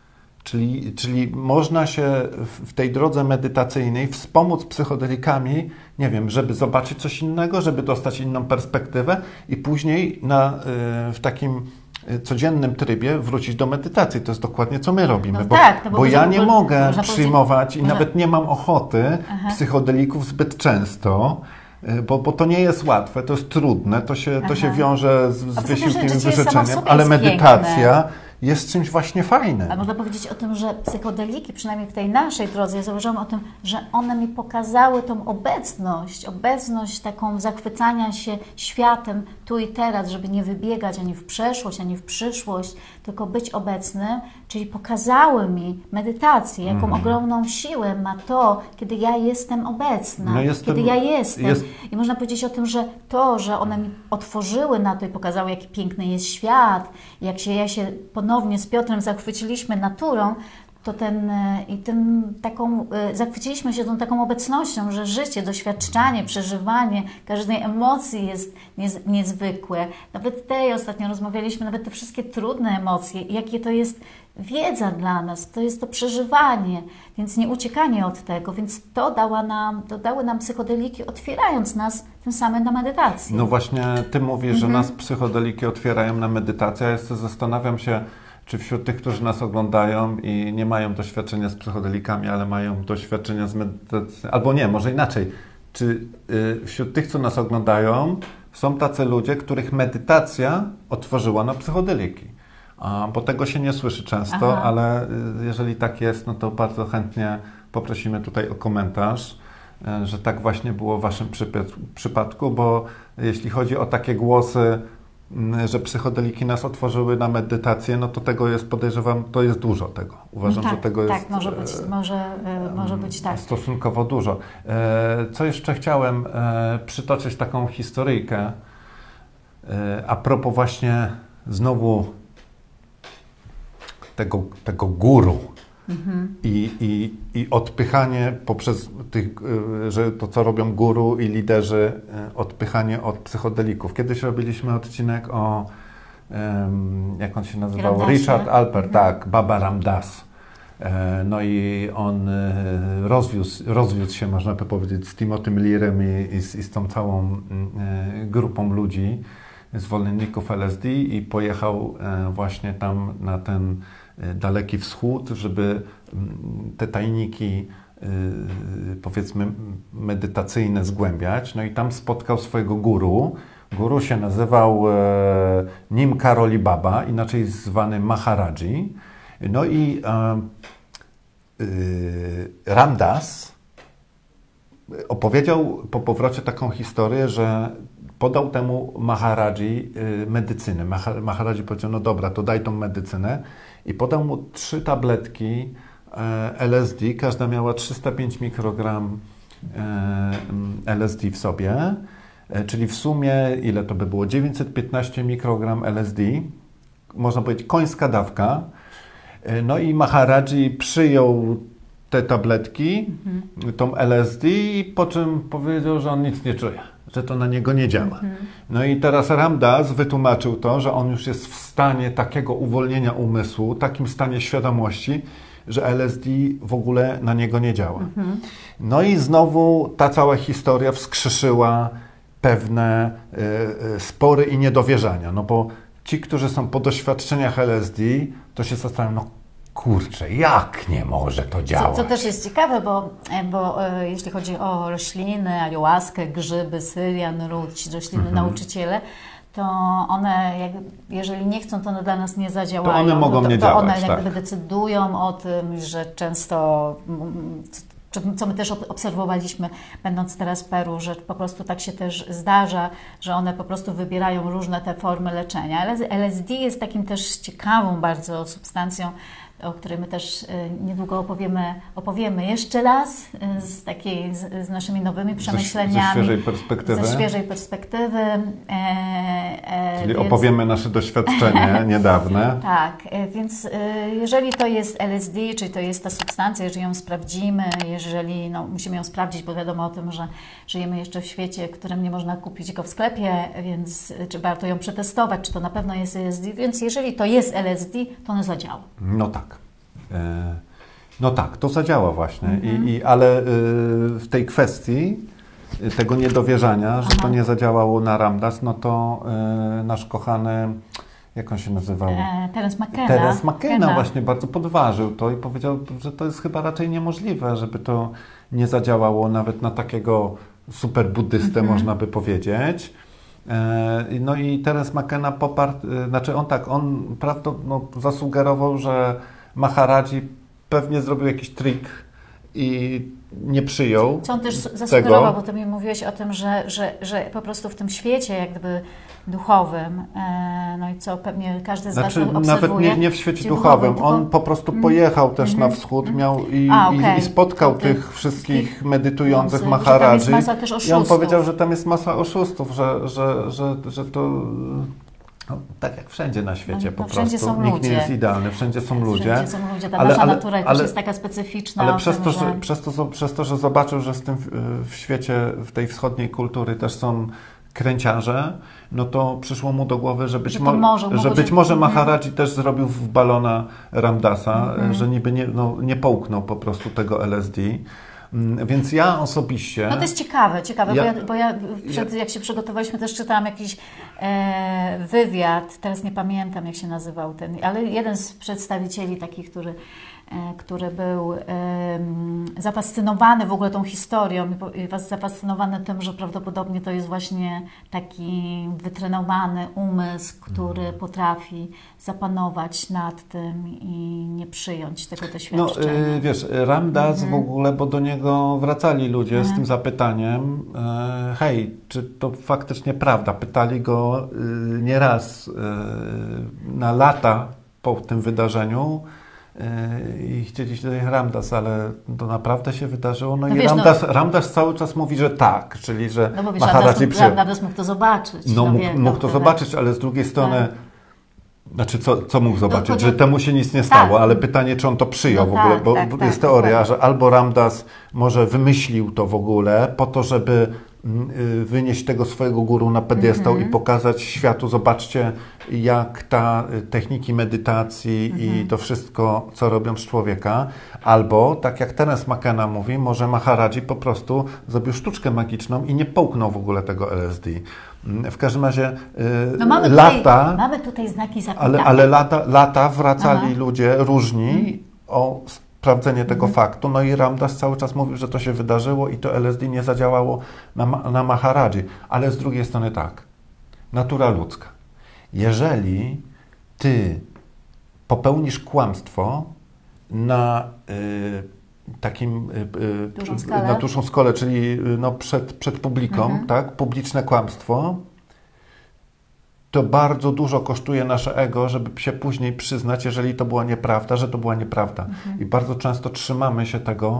Czyli, czyli można się w w tej drodze medytacyjnej wspomóc psychodelikami, nie wiem, żeby zobaczyć coś innego, żeby dostać inną perspektywę i później na, y, w takim y, codziennym trybie wrócić do medytacji. To jest dokładnie co my robimy, No bo, tak, no bo bo ja można- nie bo- mogę można powiedzieć- przyjmować i można- nawet nie mam ochoty Aha. psychodelików zbyt często. y, Bo, bo to nie jest łatwe, to jest trudne, to się, to się Aha. wiąże z, z poza tym, że wysiłkiem i życie jest samo w wyrzeczeniem, sobie ale jest medytacja jest czymś właśnie fajnym. A można powiedzieć o tym, że psychodeliki, przynajmniej w tej naszej drodze, ja zauważyłam o tym, że one mi pokazały tą obecność, obecność taką zachwycania się światem tu i teraz, żeby nie wybiegać ani w przeszłość, ani w przyszłość, tylko być obecnym, czyli pokazały mi medytację, jaką Mhm. ogromną siłę ma to, kiedy ja jestem obecna, No jestem- kiedy ja jestem. jest- I można powiedzieć o tym, że to, że one mi otworzyły na to i pokazały, jaki piękny jest świat, jak się ja się ponownie z Piotrem zachwyciliśmy naturą, to ten e, i tym taką, e, zachwyciliśmy się tą taką obecnością, że życie, doświadczanie, przeżywanie każdej emocji jest niez, niezwykłe. Nawet tej ostatnio rozmawialiśmy, nawet te wszystkie trudne emocje, jakie to jest wiedza dla nas, to jest to przeżywanie, więc nie uciekanie od tego, więc to, dała nam, to dały nam psychodeliki, otwierając nas tym samym na medytację. No właśnie, ty mówisz, że Mhm. nas psychodeliki otwierają na medytację. Ja jeszcze zastanawiam się, czy wśród tych, którzy nas oglądają i nie mają doświadczenia z psychodelikami, ale mają doświadczenia z medytacją, albo nie, może inaczej. Czy y, wśród tych, co nas oglądają, są tacy ludzie, których medytacja otworzyła na psychodeliki? A, bo tego się nie słyszy często, Aha. ale y, jeżeli tak jest, no to bardzo chętnie poprosimy tutaj o komentarz, y, że tak właśnie było w Waszym przypa- przypadku, bo jeśli chodzi o takie głosy, y, że psychodeliki nas otworzyły na medytację, no to tego jest, podejrzewam, to jest dużo tego. Uważam, tak, że tego tak, jest może być, e, może, e, może być tak. stosunkowo dużo. E, Co jeszcze chciałem e, przytoczyć taką historyjkę e, a propos właśnie znowu tego, tego guru Mhm. i, i, i odpychanie poprzez tych, e, że to co robią guru i liderzy, e, odpychanie od psychodelików. Kiedyś robiliśmy odcinek o, em, jak on się nazywał? Ramdasie. Richard Alpert, Mhm. tak, Baba Ramdas. E, No i on e, rozwiózł, rozwiódł się, można by powiedzieć, z Timothym Learem i, i, z, i z tą całą mm, e, grupą ludzi, zwolenników L S D i pojechał e, właśnie tam na ten e, daleki wschód, żeby mm, te tajniki e, powiedzmy medytacyjne zgłębiać. No i tam spotkał swojego guru. Guru się nazywał e, Nim Karoli Baba, inaczej zwany Maharaji. No i e, y, Ramdas opowiedział po powrocie taką historię, że podał temu Maharaji y, medycynę. Maha- Maharaji powiedział, no dobra, to daj tą medycynę i podał mu trzy tabletki e, L S D, każda miała trzysta pięć mikrogram L S D w sobie, czyli w sumie ile to by było? dziewięćset piętnaście mikrogram L S D, można powiedzieć końska dawka. No i Maharaji przyjął te tabletki, mhm. tą L S D, po czym powiedział, że on nic nie czuje, że to na niego nie działa. Mhm. No i teraz Ram Dass wytłumaczył to, że on już jest w stanie takiego uwolnienia umysłu, takim stanie świadomości, że L S D w ogóle na niego nie działa. Mhm. No i znowu ta cała historia wskrzeszyła pewne y, y, spory i niedowierzania, no bo ci, którzy są po doświadczeniach L S D, to się zastanawiają, no kurczę, jak nie może to działać? Co, co też jest ciekawe, bo, bo e, jeśli chodzi o rośliny, ayahuaskę, grzyby, syrian, ród, ci rośliny mhm. nauczyciele, to one, jak, jeżeli nie chcą, to one dla nas nie zadziałają. To one mogą to, nie to działać, one jak tak. gdyby decydują o tym, że często, co my też obserwowaliśmy, będąc teraz w Peru, że po prostu tak się też zdarza, że one po prostu wybierają różne te formy leczenia. L S D jest takim też ciekawą bardzo substancją, o której my też niedługo opowiemy, opowiemy jeszcze raz z takiej, z, z naszymi nowymi przemyśleniami. Ze świeżej perspektywy. Ze świeżej perspektywy. E, e, Czyli więc... opowiemy nasze doświadczenie niedawne. Tak, e, więc e, jeżeli to jest L S D, czyli to jest ta substancja, jeżeli ją sprawdzimy, jeżeli no, musimy ją sprawdzić, bo wiadomo o tym, że żyjemy jeszcze w świecie, w którym nie można kupić go w sklepie, więc czy warto ją przetestować, czy to na pewno jest L S D, więc jeżeli to jest L S D, to ono zadziała. No tak. No tak, to zadziała właśnie, mm-hmm. I, i, ale y, w tej kwestii tego niedowierzania, że Aha. to nie zadziałało na Ram Dass, no to y, nasz kochany, jak on się nazywał? E, Terence McKenna. Terence McKenna właśnie bardzo podważył to i powiedział, że to jest chyba raczej niemożliwe, żeby to nie zadziałało nawet na takiego super buddystę, mm-hmm. można by powiedzieć. No i Terence McKenna poparł, znaczy on tak, on prawda, no, zasugerował, że Maharaji pewnie zrobił jakiś trik i nie przyjął. Co on też zasugerował, bo ty mi mówiłeś o tym, że, że, że po prostu w tym świecie jak gdyby duchowym, no i co pewnie każdy z znaczy, was obserwuje. Nawet nie, nie w świecie duchowym, tylko... on po prostu pojechał mm, też mm, na wschód mm. miał i, A, okay. i, i spotkał to tych ty, wszystkich ty, medytujących no, Maharaji. I on powiedział, że tam jest masa oszustów, że, że, że, że to... No, tak jak wszędzie na świecie no, po prostu. Są Nikt ludzie. nie jest idealny, wszędzie są ludzie. Wszędzie są ludzie. Ta ale, nasza ale, natura ale, jest taka specyficzna. Ale przez, tym, to, że... że, przez, to, przez to, że zobaczył, że w tym w świecie, w tej wschodniej kultury też są kręciarze, no to przyszło mu do głowy, że być, że mo może, że być może Maharaji też zrobił w balona Ram Dassa, mm -hmm. że niby nie, no, nie połknął po prostu tego L S D. Więc ja osobiście... No to jest ciekawe, ciekawe, ja, bo, ja, bo ja, przed, ja jak się przygotowaliśmy, też czytałam jakiś e, wywiad, teraz nie pamiętam jak się nazywał ten, ale jeden z przedstawicieli takich, który, e, który był e, zafascynowany w ogóle tą historią i zafascynowany tym, że prawdopodobnie to jest właśnie taki wytrenowany umysł, który hmm. potrafi zapanować nad tym i nie przyjąć tego doświadczenia. No yy, wiesz, Ram Dass hmm. w ogóle, bo do niego wracali ludzie hmm. z tym zapytaniem, e, hej, czy to faktycznie prawda? Pytali go y, nieraz y, na lata po tym wydarzeniu i chcieli się do Ram Dass, ale to naprawdę się wydarzyło. No, no i wiesz, Ram, Dass, no, Ram Dass cały czas mówi, że tak, czyli że no bo wiesz, Maharaji przyjął. Ram Dass mógł to zobaczyć. No, no mógł, wie, mógł to zobaczyć, ale z drugiej strony tak. Znaczy, co, co mógł zobaczyć? No, że temu się nic nie stało, tak. ale pytanie, czy on to przyjął no, w ogóle, tak, bo tak, jest tak, teoria, tak. że albo Ram Dass może wymyślił to w ogóle po to, żeby wynieść tego swojego guru na pedestał mm -hmm. i pokazać światu, zobaczcie, jak ta techniki medytacji mm -hmm. i to wszystko, co robią z człowieka, albo, tak jak Terence McKenna mówi, może Maharaji po prostu zrobił sztuczkę magiczną i nie połknął w ogóle tego L S D. W każdym razie no mamy lata... Tutaj, mamy tutaj znaki zapytania. Ale, ale lata, lata wracali Aha. ludzie różni mm. o sprawdzenie tego mm. faktu. No i Ram Dass cały czas mówił, że to się wydarzyło i to L S D nie zadziałało na, na Maharaji. Ale z drugiej strony tak, natura ludzka. Jeżeli ty popełnisz kłamstwo na y, takim y, dużą y, na dużą skalę, czyli no, przed, przed publiką, mm -hmm. tak, publiczne kłamstwo, to bardzo dużo kosztuje nasze ego, żeby się później przyznać, jeżeli to była nieprawda, że to była nieprawda. Mhm. I bardzo często trzymamy się tego,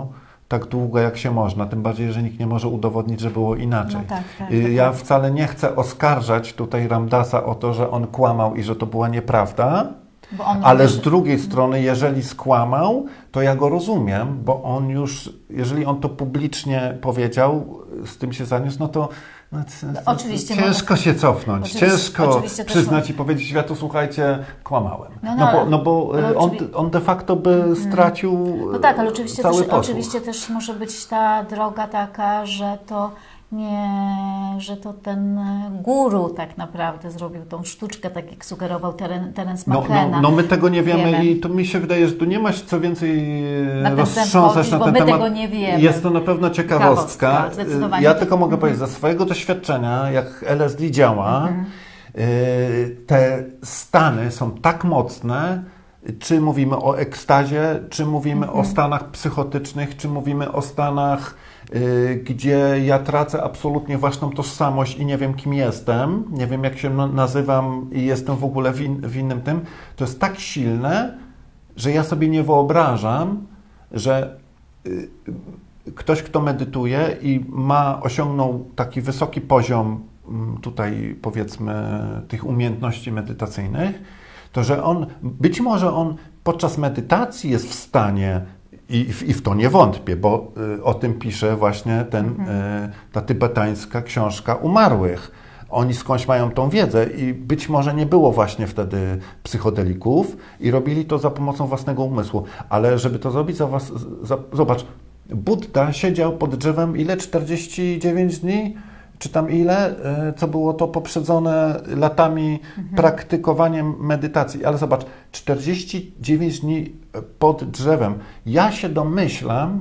tak długo, jak się można, tym bardziej, że nikt nie może udowodnić, że było inaczej. No tak, tak, Y, to ja prawda. wcale nie chcę oskarżać tutaj Ramdasa o to, że on kłamał i że to była nieprawda, Bo on ale mówi, z drugiej strony, jeżeli skłamał, to ja go rozumiem, bo on już, jeżeli on to publicznie powiedział, z tym się zaniósł, no to no, c- c- Oczywiście, ciężko no, się cofnąć, oczywiście- ciężko oczywiście też przyznać mo- i powiedzieć światu, słuchajcie, kłamałem. No, No, no, bo, ale- no bo ale y, on, oczywi- on de facto by stracił No tak, ale oczywiście cały też, posłuch. oczywiście też może być ta droga taka, że to nie, że to ten guru tak naprawdę zrobił tą sztuczkę, tak jak sugerował Teren- Terence No, McKenna. no, no my tego nie wiemy, Wiemy. i to mi się wydaje, że tu nie masz co więcej e, Na ten roztrząsać temat na bo ten my temat. tego nie wiemy. Jest to na pewno ciekawostka. Ciekawostka, zdecydowanie. Ja tylko mogę powiedzieć, ze swojego doświadczenia, jak L S D działa, Mhm. e, te stany są tak mocne, czy mówimy o ekstazie, czy mówimy Mhm. o stanach psychotycznych, czy mówimy o stanach, y, gdzie ja tracę absolutnie własną tożsamość i nie wiem, kim jestem, nie wiem, jak się na- nazywam i jestem w ogóle w, in, w innym tym, to jest tak silne, że ja sobie nie wyobrażam, że y, ktoś, kto medytuje i ma, osiągnął taki wysoki poziom mm, tutaj, powiedzmy, tych umiejętności medytacyjnych, to że on, być może on podczas medytacji jest w stanie, i, w- i w to nie wątpię, bo y, o tym pisze właśnie ten, y, ta tybetańska książka umarłych. Oni skądś mają tą wiedzę i być może nie było właśnie wtedy psychodelików i robili to za pomocą własnego umysłu. Ale żeby to zrobić za was, za, zobacz, Budda siedział pod drzewem ile? czterdzieści dziewięć dni? Czy tam ile? E, Co było to poprzedzone latami praktykowaniem medytacji. Ale zobacz, czterdzieści dziewięć dni pod drzewem. Ja się domyślam,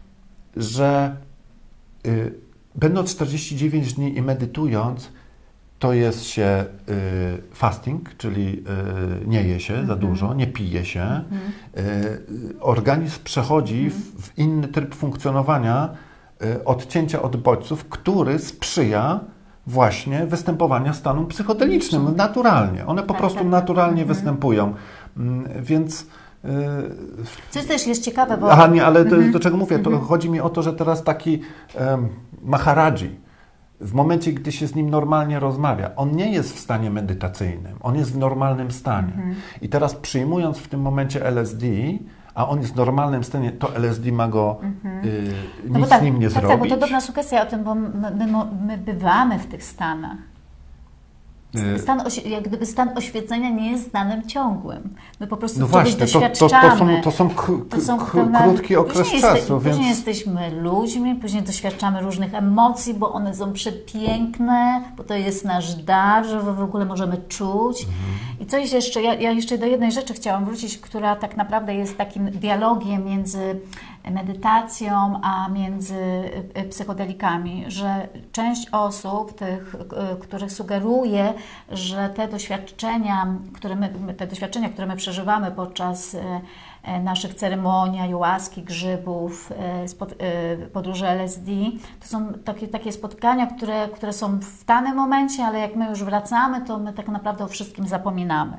że y, będąc czterdzieści dziewięć dni i medytując, to jest się y, fasting, czyli y, nie je się za dużo, nie pije się. Y, organizm przechodzi w, w inny tryb funkcjonowania, y, odcięcia od bodźców, który sprzyja właśnie występowania stanu psychodelicznym naturalnie. One po Tak, prostu tak, tak. naturalnie występują. Mm, Więc y, Co też jest ciekawe, bo Aha, nie, ale do, do czego mówię? To chodzi mi o to, że teraz taki um, Maharaji, w momencie, gdy się z nim normalnie rozmawia, on nie jest w stanie medytacyjnym, on jest w normalnym stanie. I teraz przyjmując w tym momencie L S D, a on jest w normalnym stanie, to L S D ma go y, No nic bo tak, z nim nie tak, zrobić. Tak, bo to dobra sugestia o tym, bo my, my, my bywamy w tych stanach. Y, Stan, oś- jak gdyby stan oświecenia nie jest stanem ciągłym. My po prostu No czegoś właśnie, to, to, doświadczamy. to są, to są, k- To są k- pewne- krótki okres później czasu, jeste, więc... Później jesteśmy ludźmi, później doświadczamy różnych emocji, bo one są przepiękne, bo to jest nasz dar, że w ogóle możemy czuć. Mhm. I coś jeszcze, ja, ja jeszcze do jednej rzeczy chciałam wrócić, która tak naprawdę jest takim dialogiem między medytacją, a między y, psychodelikami, że część osób, tych, y, których sugeruje, że te doświadczenia, które my, te doświadczenia, które my przeżywamy podczas y, y, naszych ceremonii, ayahuaski, grzybów, y, spod, y, podróży L S D, to są takie, takie spotkania, które, które są w danym momencie, ale jak my już wracamy, to my tak naprawdę o wszystkim zapominamy.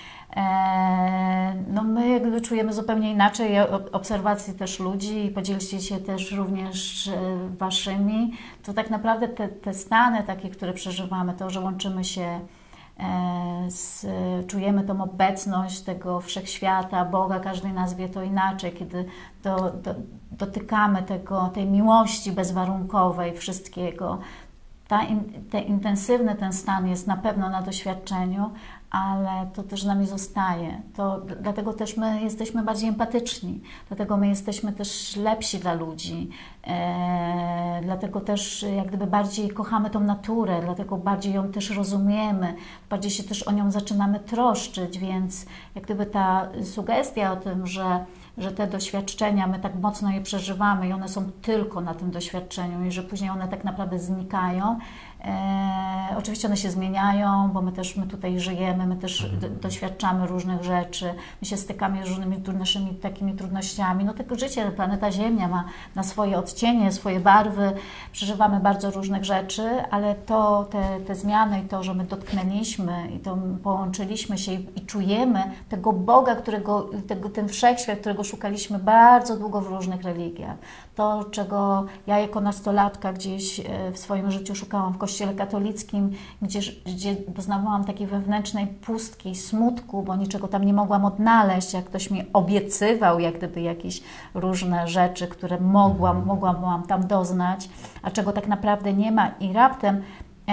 No my jakby czujemy zupełnie inaczej obserwacji też ludzi i podzielcie się też również waszymi, to tak naprawdę te, te stany takie, które przeżywamy, to, że łączymy się, z, czujemy tą obecność tego wszechświata, Boga, każdy nazwie to inaczej, kiedy do, do, dotykamy tego, tej miłości bezwarunkowej wszystkiego. Ta in, te intensywny ten stan jest na pewno na doświadczeniu, ale to też z nami zostaje. To, dlatego też my jesteśmy bardziej empatyczni, dlatego my jesteśmy też lepsi dla ludzi, e, dlatego też jak gdyby bardziej kochamy tą naturę, dlatego bardziej ją też rozumiemy, bardziej się też o nią zaczynamy troszczyć, więc jak gdyby ta sugestia o tym, że że te doświadczenia, my tak mocno je przeżywamy i one są tylko na tym doświadczeniu i że później one tak naprawdę znikają. E, oczywiście one się zmieniają, bo my też my tutaj żyjemy, my też do, doświadczamy różnych rzeczy, my się stykamy z różnymi naszymi takimi trudnościami. No tylko życie, planeta Ziemia ma na swoje odcienie, swoje barwy, przeżywamy bardzo różnych rzeczy, ale to, te, te zmiany i to, że my dotknęliśmy i to połączyliśmy się i, i czujemy tego Boga, którego, tego, ten wszechświat, którego czego szukaliśmy bardzo długo w różnych religiach, to, czego ja jako nastolatka gdzieś w swoim życiu szukałam w Kościele katolickim, gdzie, gdzie doznawałam takiej wewnętrznej pustki, smutku, bo niczego tam nie mogłam odnaleźć, jak ktoś mi obiecywał, jak gdyby jakieś różne rzeczy, które mogłam, mogłam tam doznać, a czego tak naprawdę nie ma i raptem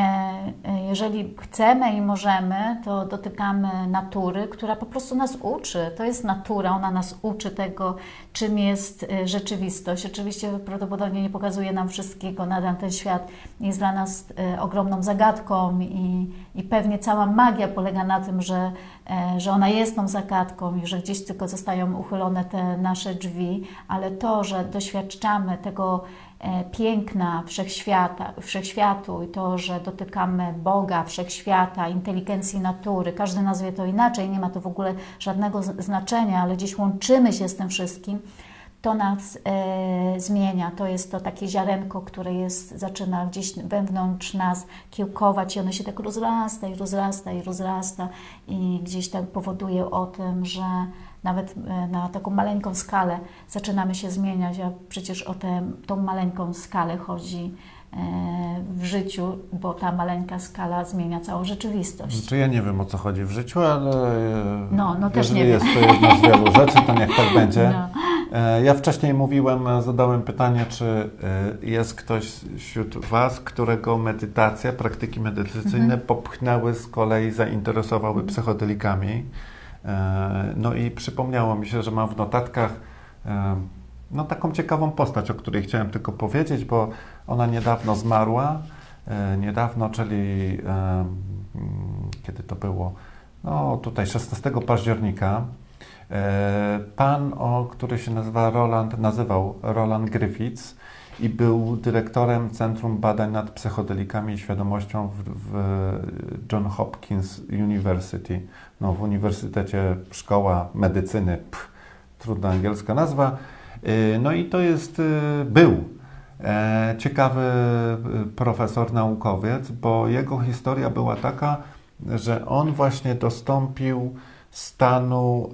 jeżeli chcemy i możemy, to dotykamy natury, która po prostu nas uczy. To jest natura, ona nas uczy tego, czym jest rzeczywistość. Oczywiście prawdopodobnie nie pokazuje nam wszystkiego, nadal ten świat jest dla nas ogromną zagadką i, i pewnie cała magia polega na tym, że, że ona jest tą zagadką i że gdzieś tylko zostają uchylone te nasze drzwi, ale to, że doświadczamy tego piękna wszechświata, wszechświatu i to, że dotykamy Boga, wszechświata, inteligencji natury, każdy nazwie to inaczej, nie ma to w ogóle żadnego znaczenia, ale gdzieś łączymy się z tym wszystkim, to nas e, zmienia. To jest to takie ziarenko, które jest, zaczyna gdzieś wewnątrz nas kiełkować i ono się tak rozrasta i rozrasta i rozrasta i gdzieś tak powoduje o tym, że nawet na taką maleńką skalę zaczynamy się zmieniać, a przecież o tę tą maleńką skalę chodzi w życiu, bo ta maleńka skala zmienia całą rzeczywistość. Znaczy ja nie wiem, o co chodzi w życiu, ale no, no też jeżeli nie jest wiem. to jedna z wielu rzeczy, to niech tak będzie. No. Ja wcześniej mówiłem, zadałem pytanie, czy jest ktoś wśród Was, którego medytacja, praktyki medytacyjne mhm. popchnęły z kolei, zainteresowały psychodelikami. No i przypomniało mi się, że mam w notatkach no, taką ciekawą postać, o której chciałem tylko powiedzieć, bo ona niedawno zmarła. Niedawno, czyli kiedy to było? No tutaj szesnastego października. Pan, o który się nazywa Roland, nazywał Roland Griffiths i był dyrektorem Centrum Badań nad Psychodelikami i Świadomością w, w John Hopkins University. No, w Uniwersytecie Szkoła Medycyny, pff, trudna angielska nazwa. No i to jest, był ciekawy profesor, naukowiec, bo jego historia była taka, że on właśnie dostąpił stanu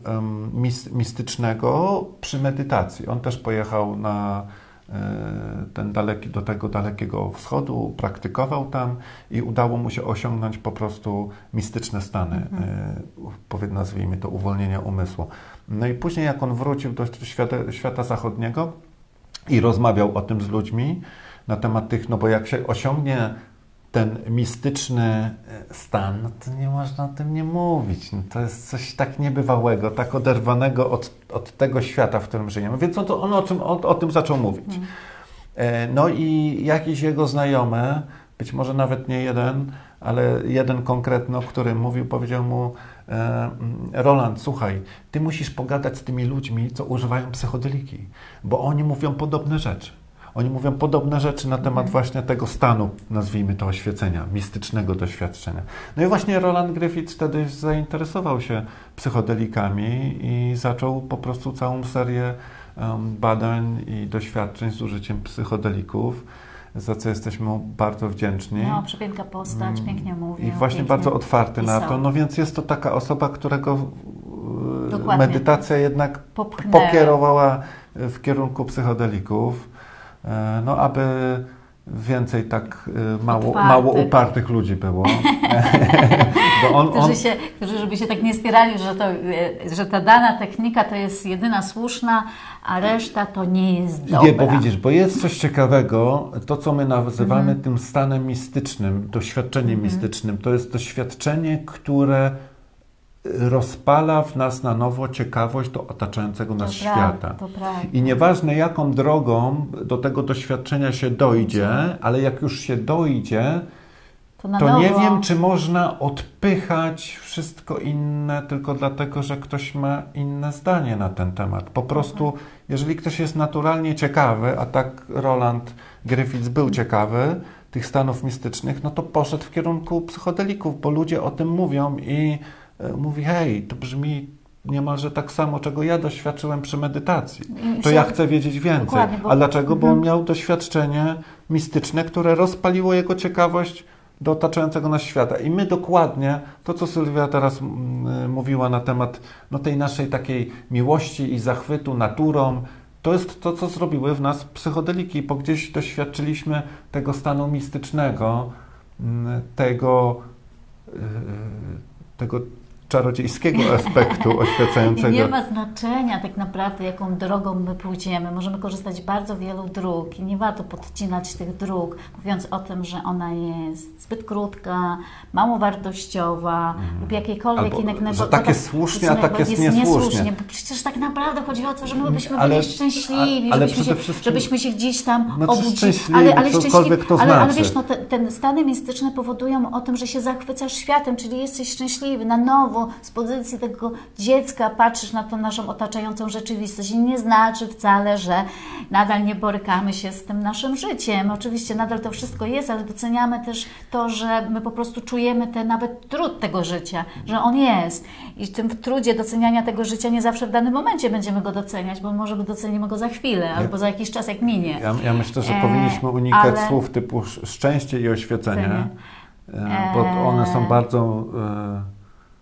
mistycznego przy medytacji. On też pojechał na ten daleki, do tego dalekiego wschodu, praktykował tam i udało mu się osiągnąć po prostu mistyczne stany, mhm. nazwijmy to uwolnienia umysłu. No i później jak on wrócił do świata, świata zachodniego i rozmawiał o tym z ludźmi na temat tych, no bo jak się osiągnie ten mistyczny stan, no to nie można o tym nie mówić. No to jest coś tak niebywałego, tak oderwanego od, od tego świata, w którym żyjemy. Więc on, to, on o, czym, o, o tym zaczął mówić. Hmm. No i jakiś jego znajomy, być może nawet nie jeden, ale jeden konkretny, o którym mówił, powiedział mu: Roland, słuchaj, ty musisz pogadać z tymi ludźmi, co używają psychodeliki, bo oni mówią podobne rzeczy. Oni mówią podobne rzeczy na temat właśnie tego stanu, nazwijmy to oświecenia, mistycznego doświadczenia. No i właśnie Roland Griffiths wtedy zainteresował się psychodelikami i zaczął po prostu całą serię um, badań i doświadczeń z użyciem psychodelików, za co jesteśmy mu bardzo wdzięczni. No, przepiękna postać, pięknie mówi. I właśnie bardzo otwarty pisał. na to. No więc jest to taka osoba, którego Dokładnie. medytacja jednak Popchnęła. pokierowała w kierunku psychodelików. No, aby więcej tak mało, mało upartych ludzi było. Bo on, którzy, on... się, którzy żeby się tak nie spierali, że, to, że ta dana technika to jest jedyna słuszna, a reszta to nie jest dobra. Nie, bo widzisz, bo jest coś ciekawego, to co my nazywamy mm. tym stanem mistycznym, doświadczeniem mm. mistycznym, to jest doświadczenie, które rozpala w nas na nowo ciekawość do otaczającego nas to świata. Prawda, to prawda. I nieważne jaką drogą do tego doświadczenia się dojdzie, ale jak już się dojdzie, to, na to nowo. nie wiem, czy można odpychać wszystko inne tylko dlatego, że ktoś ma inne zdanie na ten temat. Po prostu, mhm. jeżeli ktoś jest naturalnie ciekawy, a tak Roland Griffiths był ciekawy tych stanów mistycznych, no to poszedł w kierunku psychodelików, bo ludzie o tym mówią i mówi: hej, to brzmi niemalże tak samo, czego ja doświadczyłem przy medytacji. To ja chcę wiedzieć więcej. Bo... A dlaczego? Bo on mhm. miał doświadczenie mistyczne, które rozpaliło jego ciekawość do otaczającego nas świata. I my dokładnie, to co Sylwia teraz mm, mówiła na temat no, tej naszej takiej miłości i zachwytu naturą, to jest to, co zrobiły w nas psychodeliki, bo gdzieś doświadczyliśmy tego stanu mistycznego, mm, tego, yy, tego czarodziejskiego aspektu oświecającego. I nie ma znaczenia tak naprawdę, jaką drogą my pójdziemy. Możemy korzystać z bardzo wielu dróg i nie warto podcinać tych dróg, mówiąc o tym, że ona jest zbyt krótka, mało wartościowa mm. lub jakiejkolwiek Albo, innego. że tak jest słusznie, a tak jest, jest niesłusznie. niesłusznie. Bo przecież tak naprawdę chodzi o to, że my byśmy ale, byli szczęśliwi, ale żebyśmy, się, wszystkim, żebyśmy się gdzieś tam no obudzili. Ale, ale, cokolwiek to ale, znaczy. ale wiesz, no, te, te stany mistyczne powodują o tym, że się zachwycasz światem, czyli jesteś szczęśliwy na nowo, z pozycji tego dziecka patrzysz na tą naszą otaczającą rzeczywistość i nie znaczy wcale, że nadal nie borykamy się z tym naszym życiem. Oczywiście nadal to wszystko jest, ale doceniamy też to, że my po prostu czujemy ten nawet trud tego życia, że on jest. I w tym trudzie doceniania tego życia nie zawsze w danym momencie będziemy go doceniać, bo może docenimy go za chwilę ja, albo za jakiś czas, jak minie. Ja, ja myślę, że e, powinniśmy unikać ale... słów typu szczęście i oświecenie, e, bo one są bardzo... E,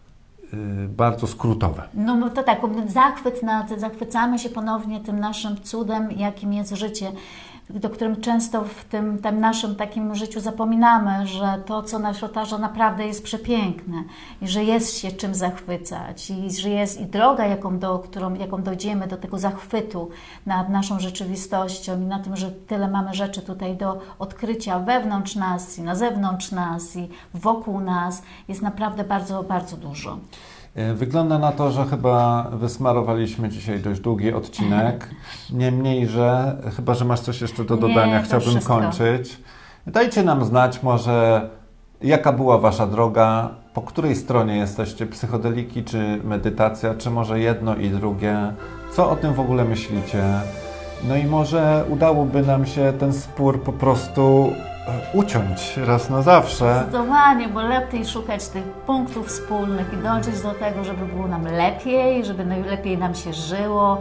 bardzo skrótowe. No to tak, zachwyt nad, zachwycamy się ponownie tym naszym cudem, jakim jest życie, do którym często w tym, tym naszym takim życiu zapominamy, że to, co nas otacza, naprawdę jest przepiękne i że jest się czym zachwycać i że jest i droga, jaką, do, którą, jaką dojdziemy do tego zachwytu nad naszą rzeczywistością i na tym, że tyle mamy rzeczy tutaj do odkrycia wewnątrz nas i na zewnątrz nas i wokół nas, jest naprawdę bardzo, bardzo dużo. Wygląda na to, że chyba wysmarowaliśmy dzisiaj dość długi odcinek. Niemniej, że chyba, że masz coś jeszcze do dodania, Nie, chciałbym wszystko. kończyć. Dajcie nam znać może, jaka była Wasza droga, po której stronie jesteście, psychodeliki czy medytacja, czy może jedno i drugie. Co o tym w ogóle myślicie? No i może udałoby nam się ten spór po prostu uciąć raz na zawsze. Zdecydowanie, bo lepiej szukać tych punktów wspólnych i dążyć do tego, żeby było nam lepiej, żeby najlepiej nam się żyło,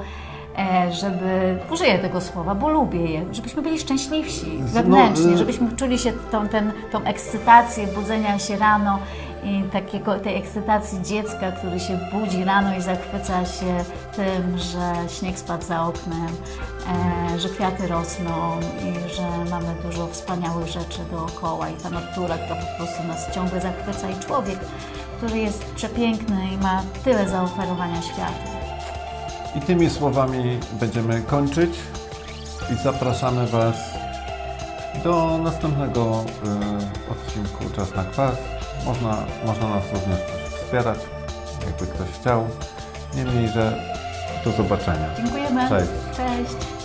żeby, użyję tego słowa, bo lubię je, żebyśmy byli szczęśliwsi wewnętrznie, żebyśmy czuli się tą, ten, tą ekscytację budzenia się rano i takiego, tej ekscytacji dziecka, który się budzi rano i zachwyca się tym, że śnieg spadł za oknem, e, że kwiaty rosną i że mamy dużo wspaniałych rzeczy dookoła i ta natura, która po prostu nas ciągle zachwyca i człowiek, który jest przepiękny i ma tyle zaoferowania światu. I tymi słowami będziemy kończyć i zapraszamy Was do następnego y, odcinku Czas na Kwas. Można, można nas również wspierać, jakby ktoś chciał. Niemniej, że do zobaczenia. Dziękujemy. Cześć. Cześć.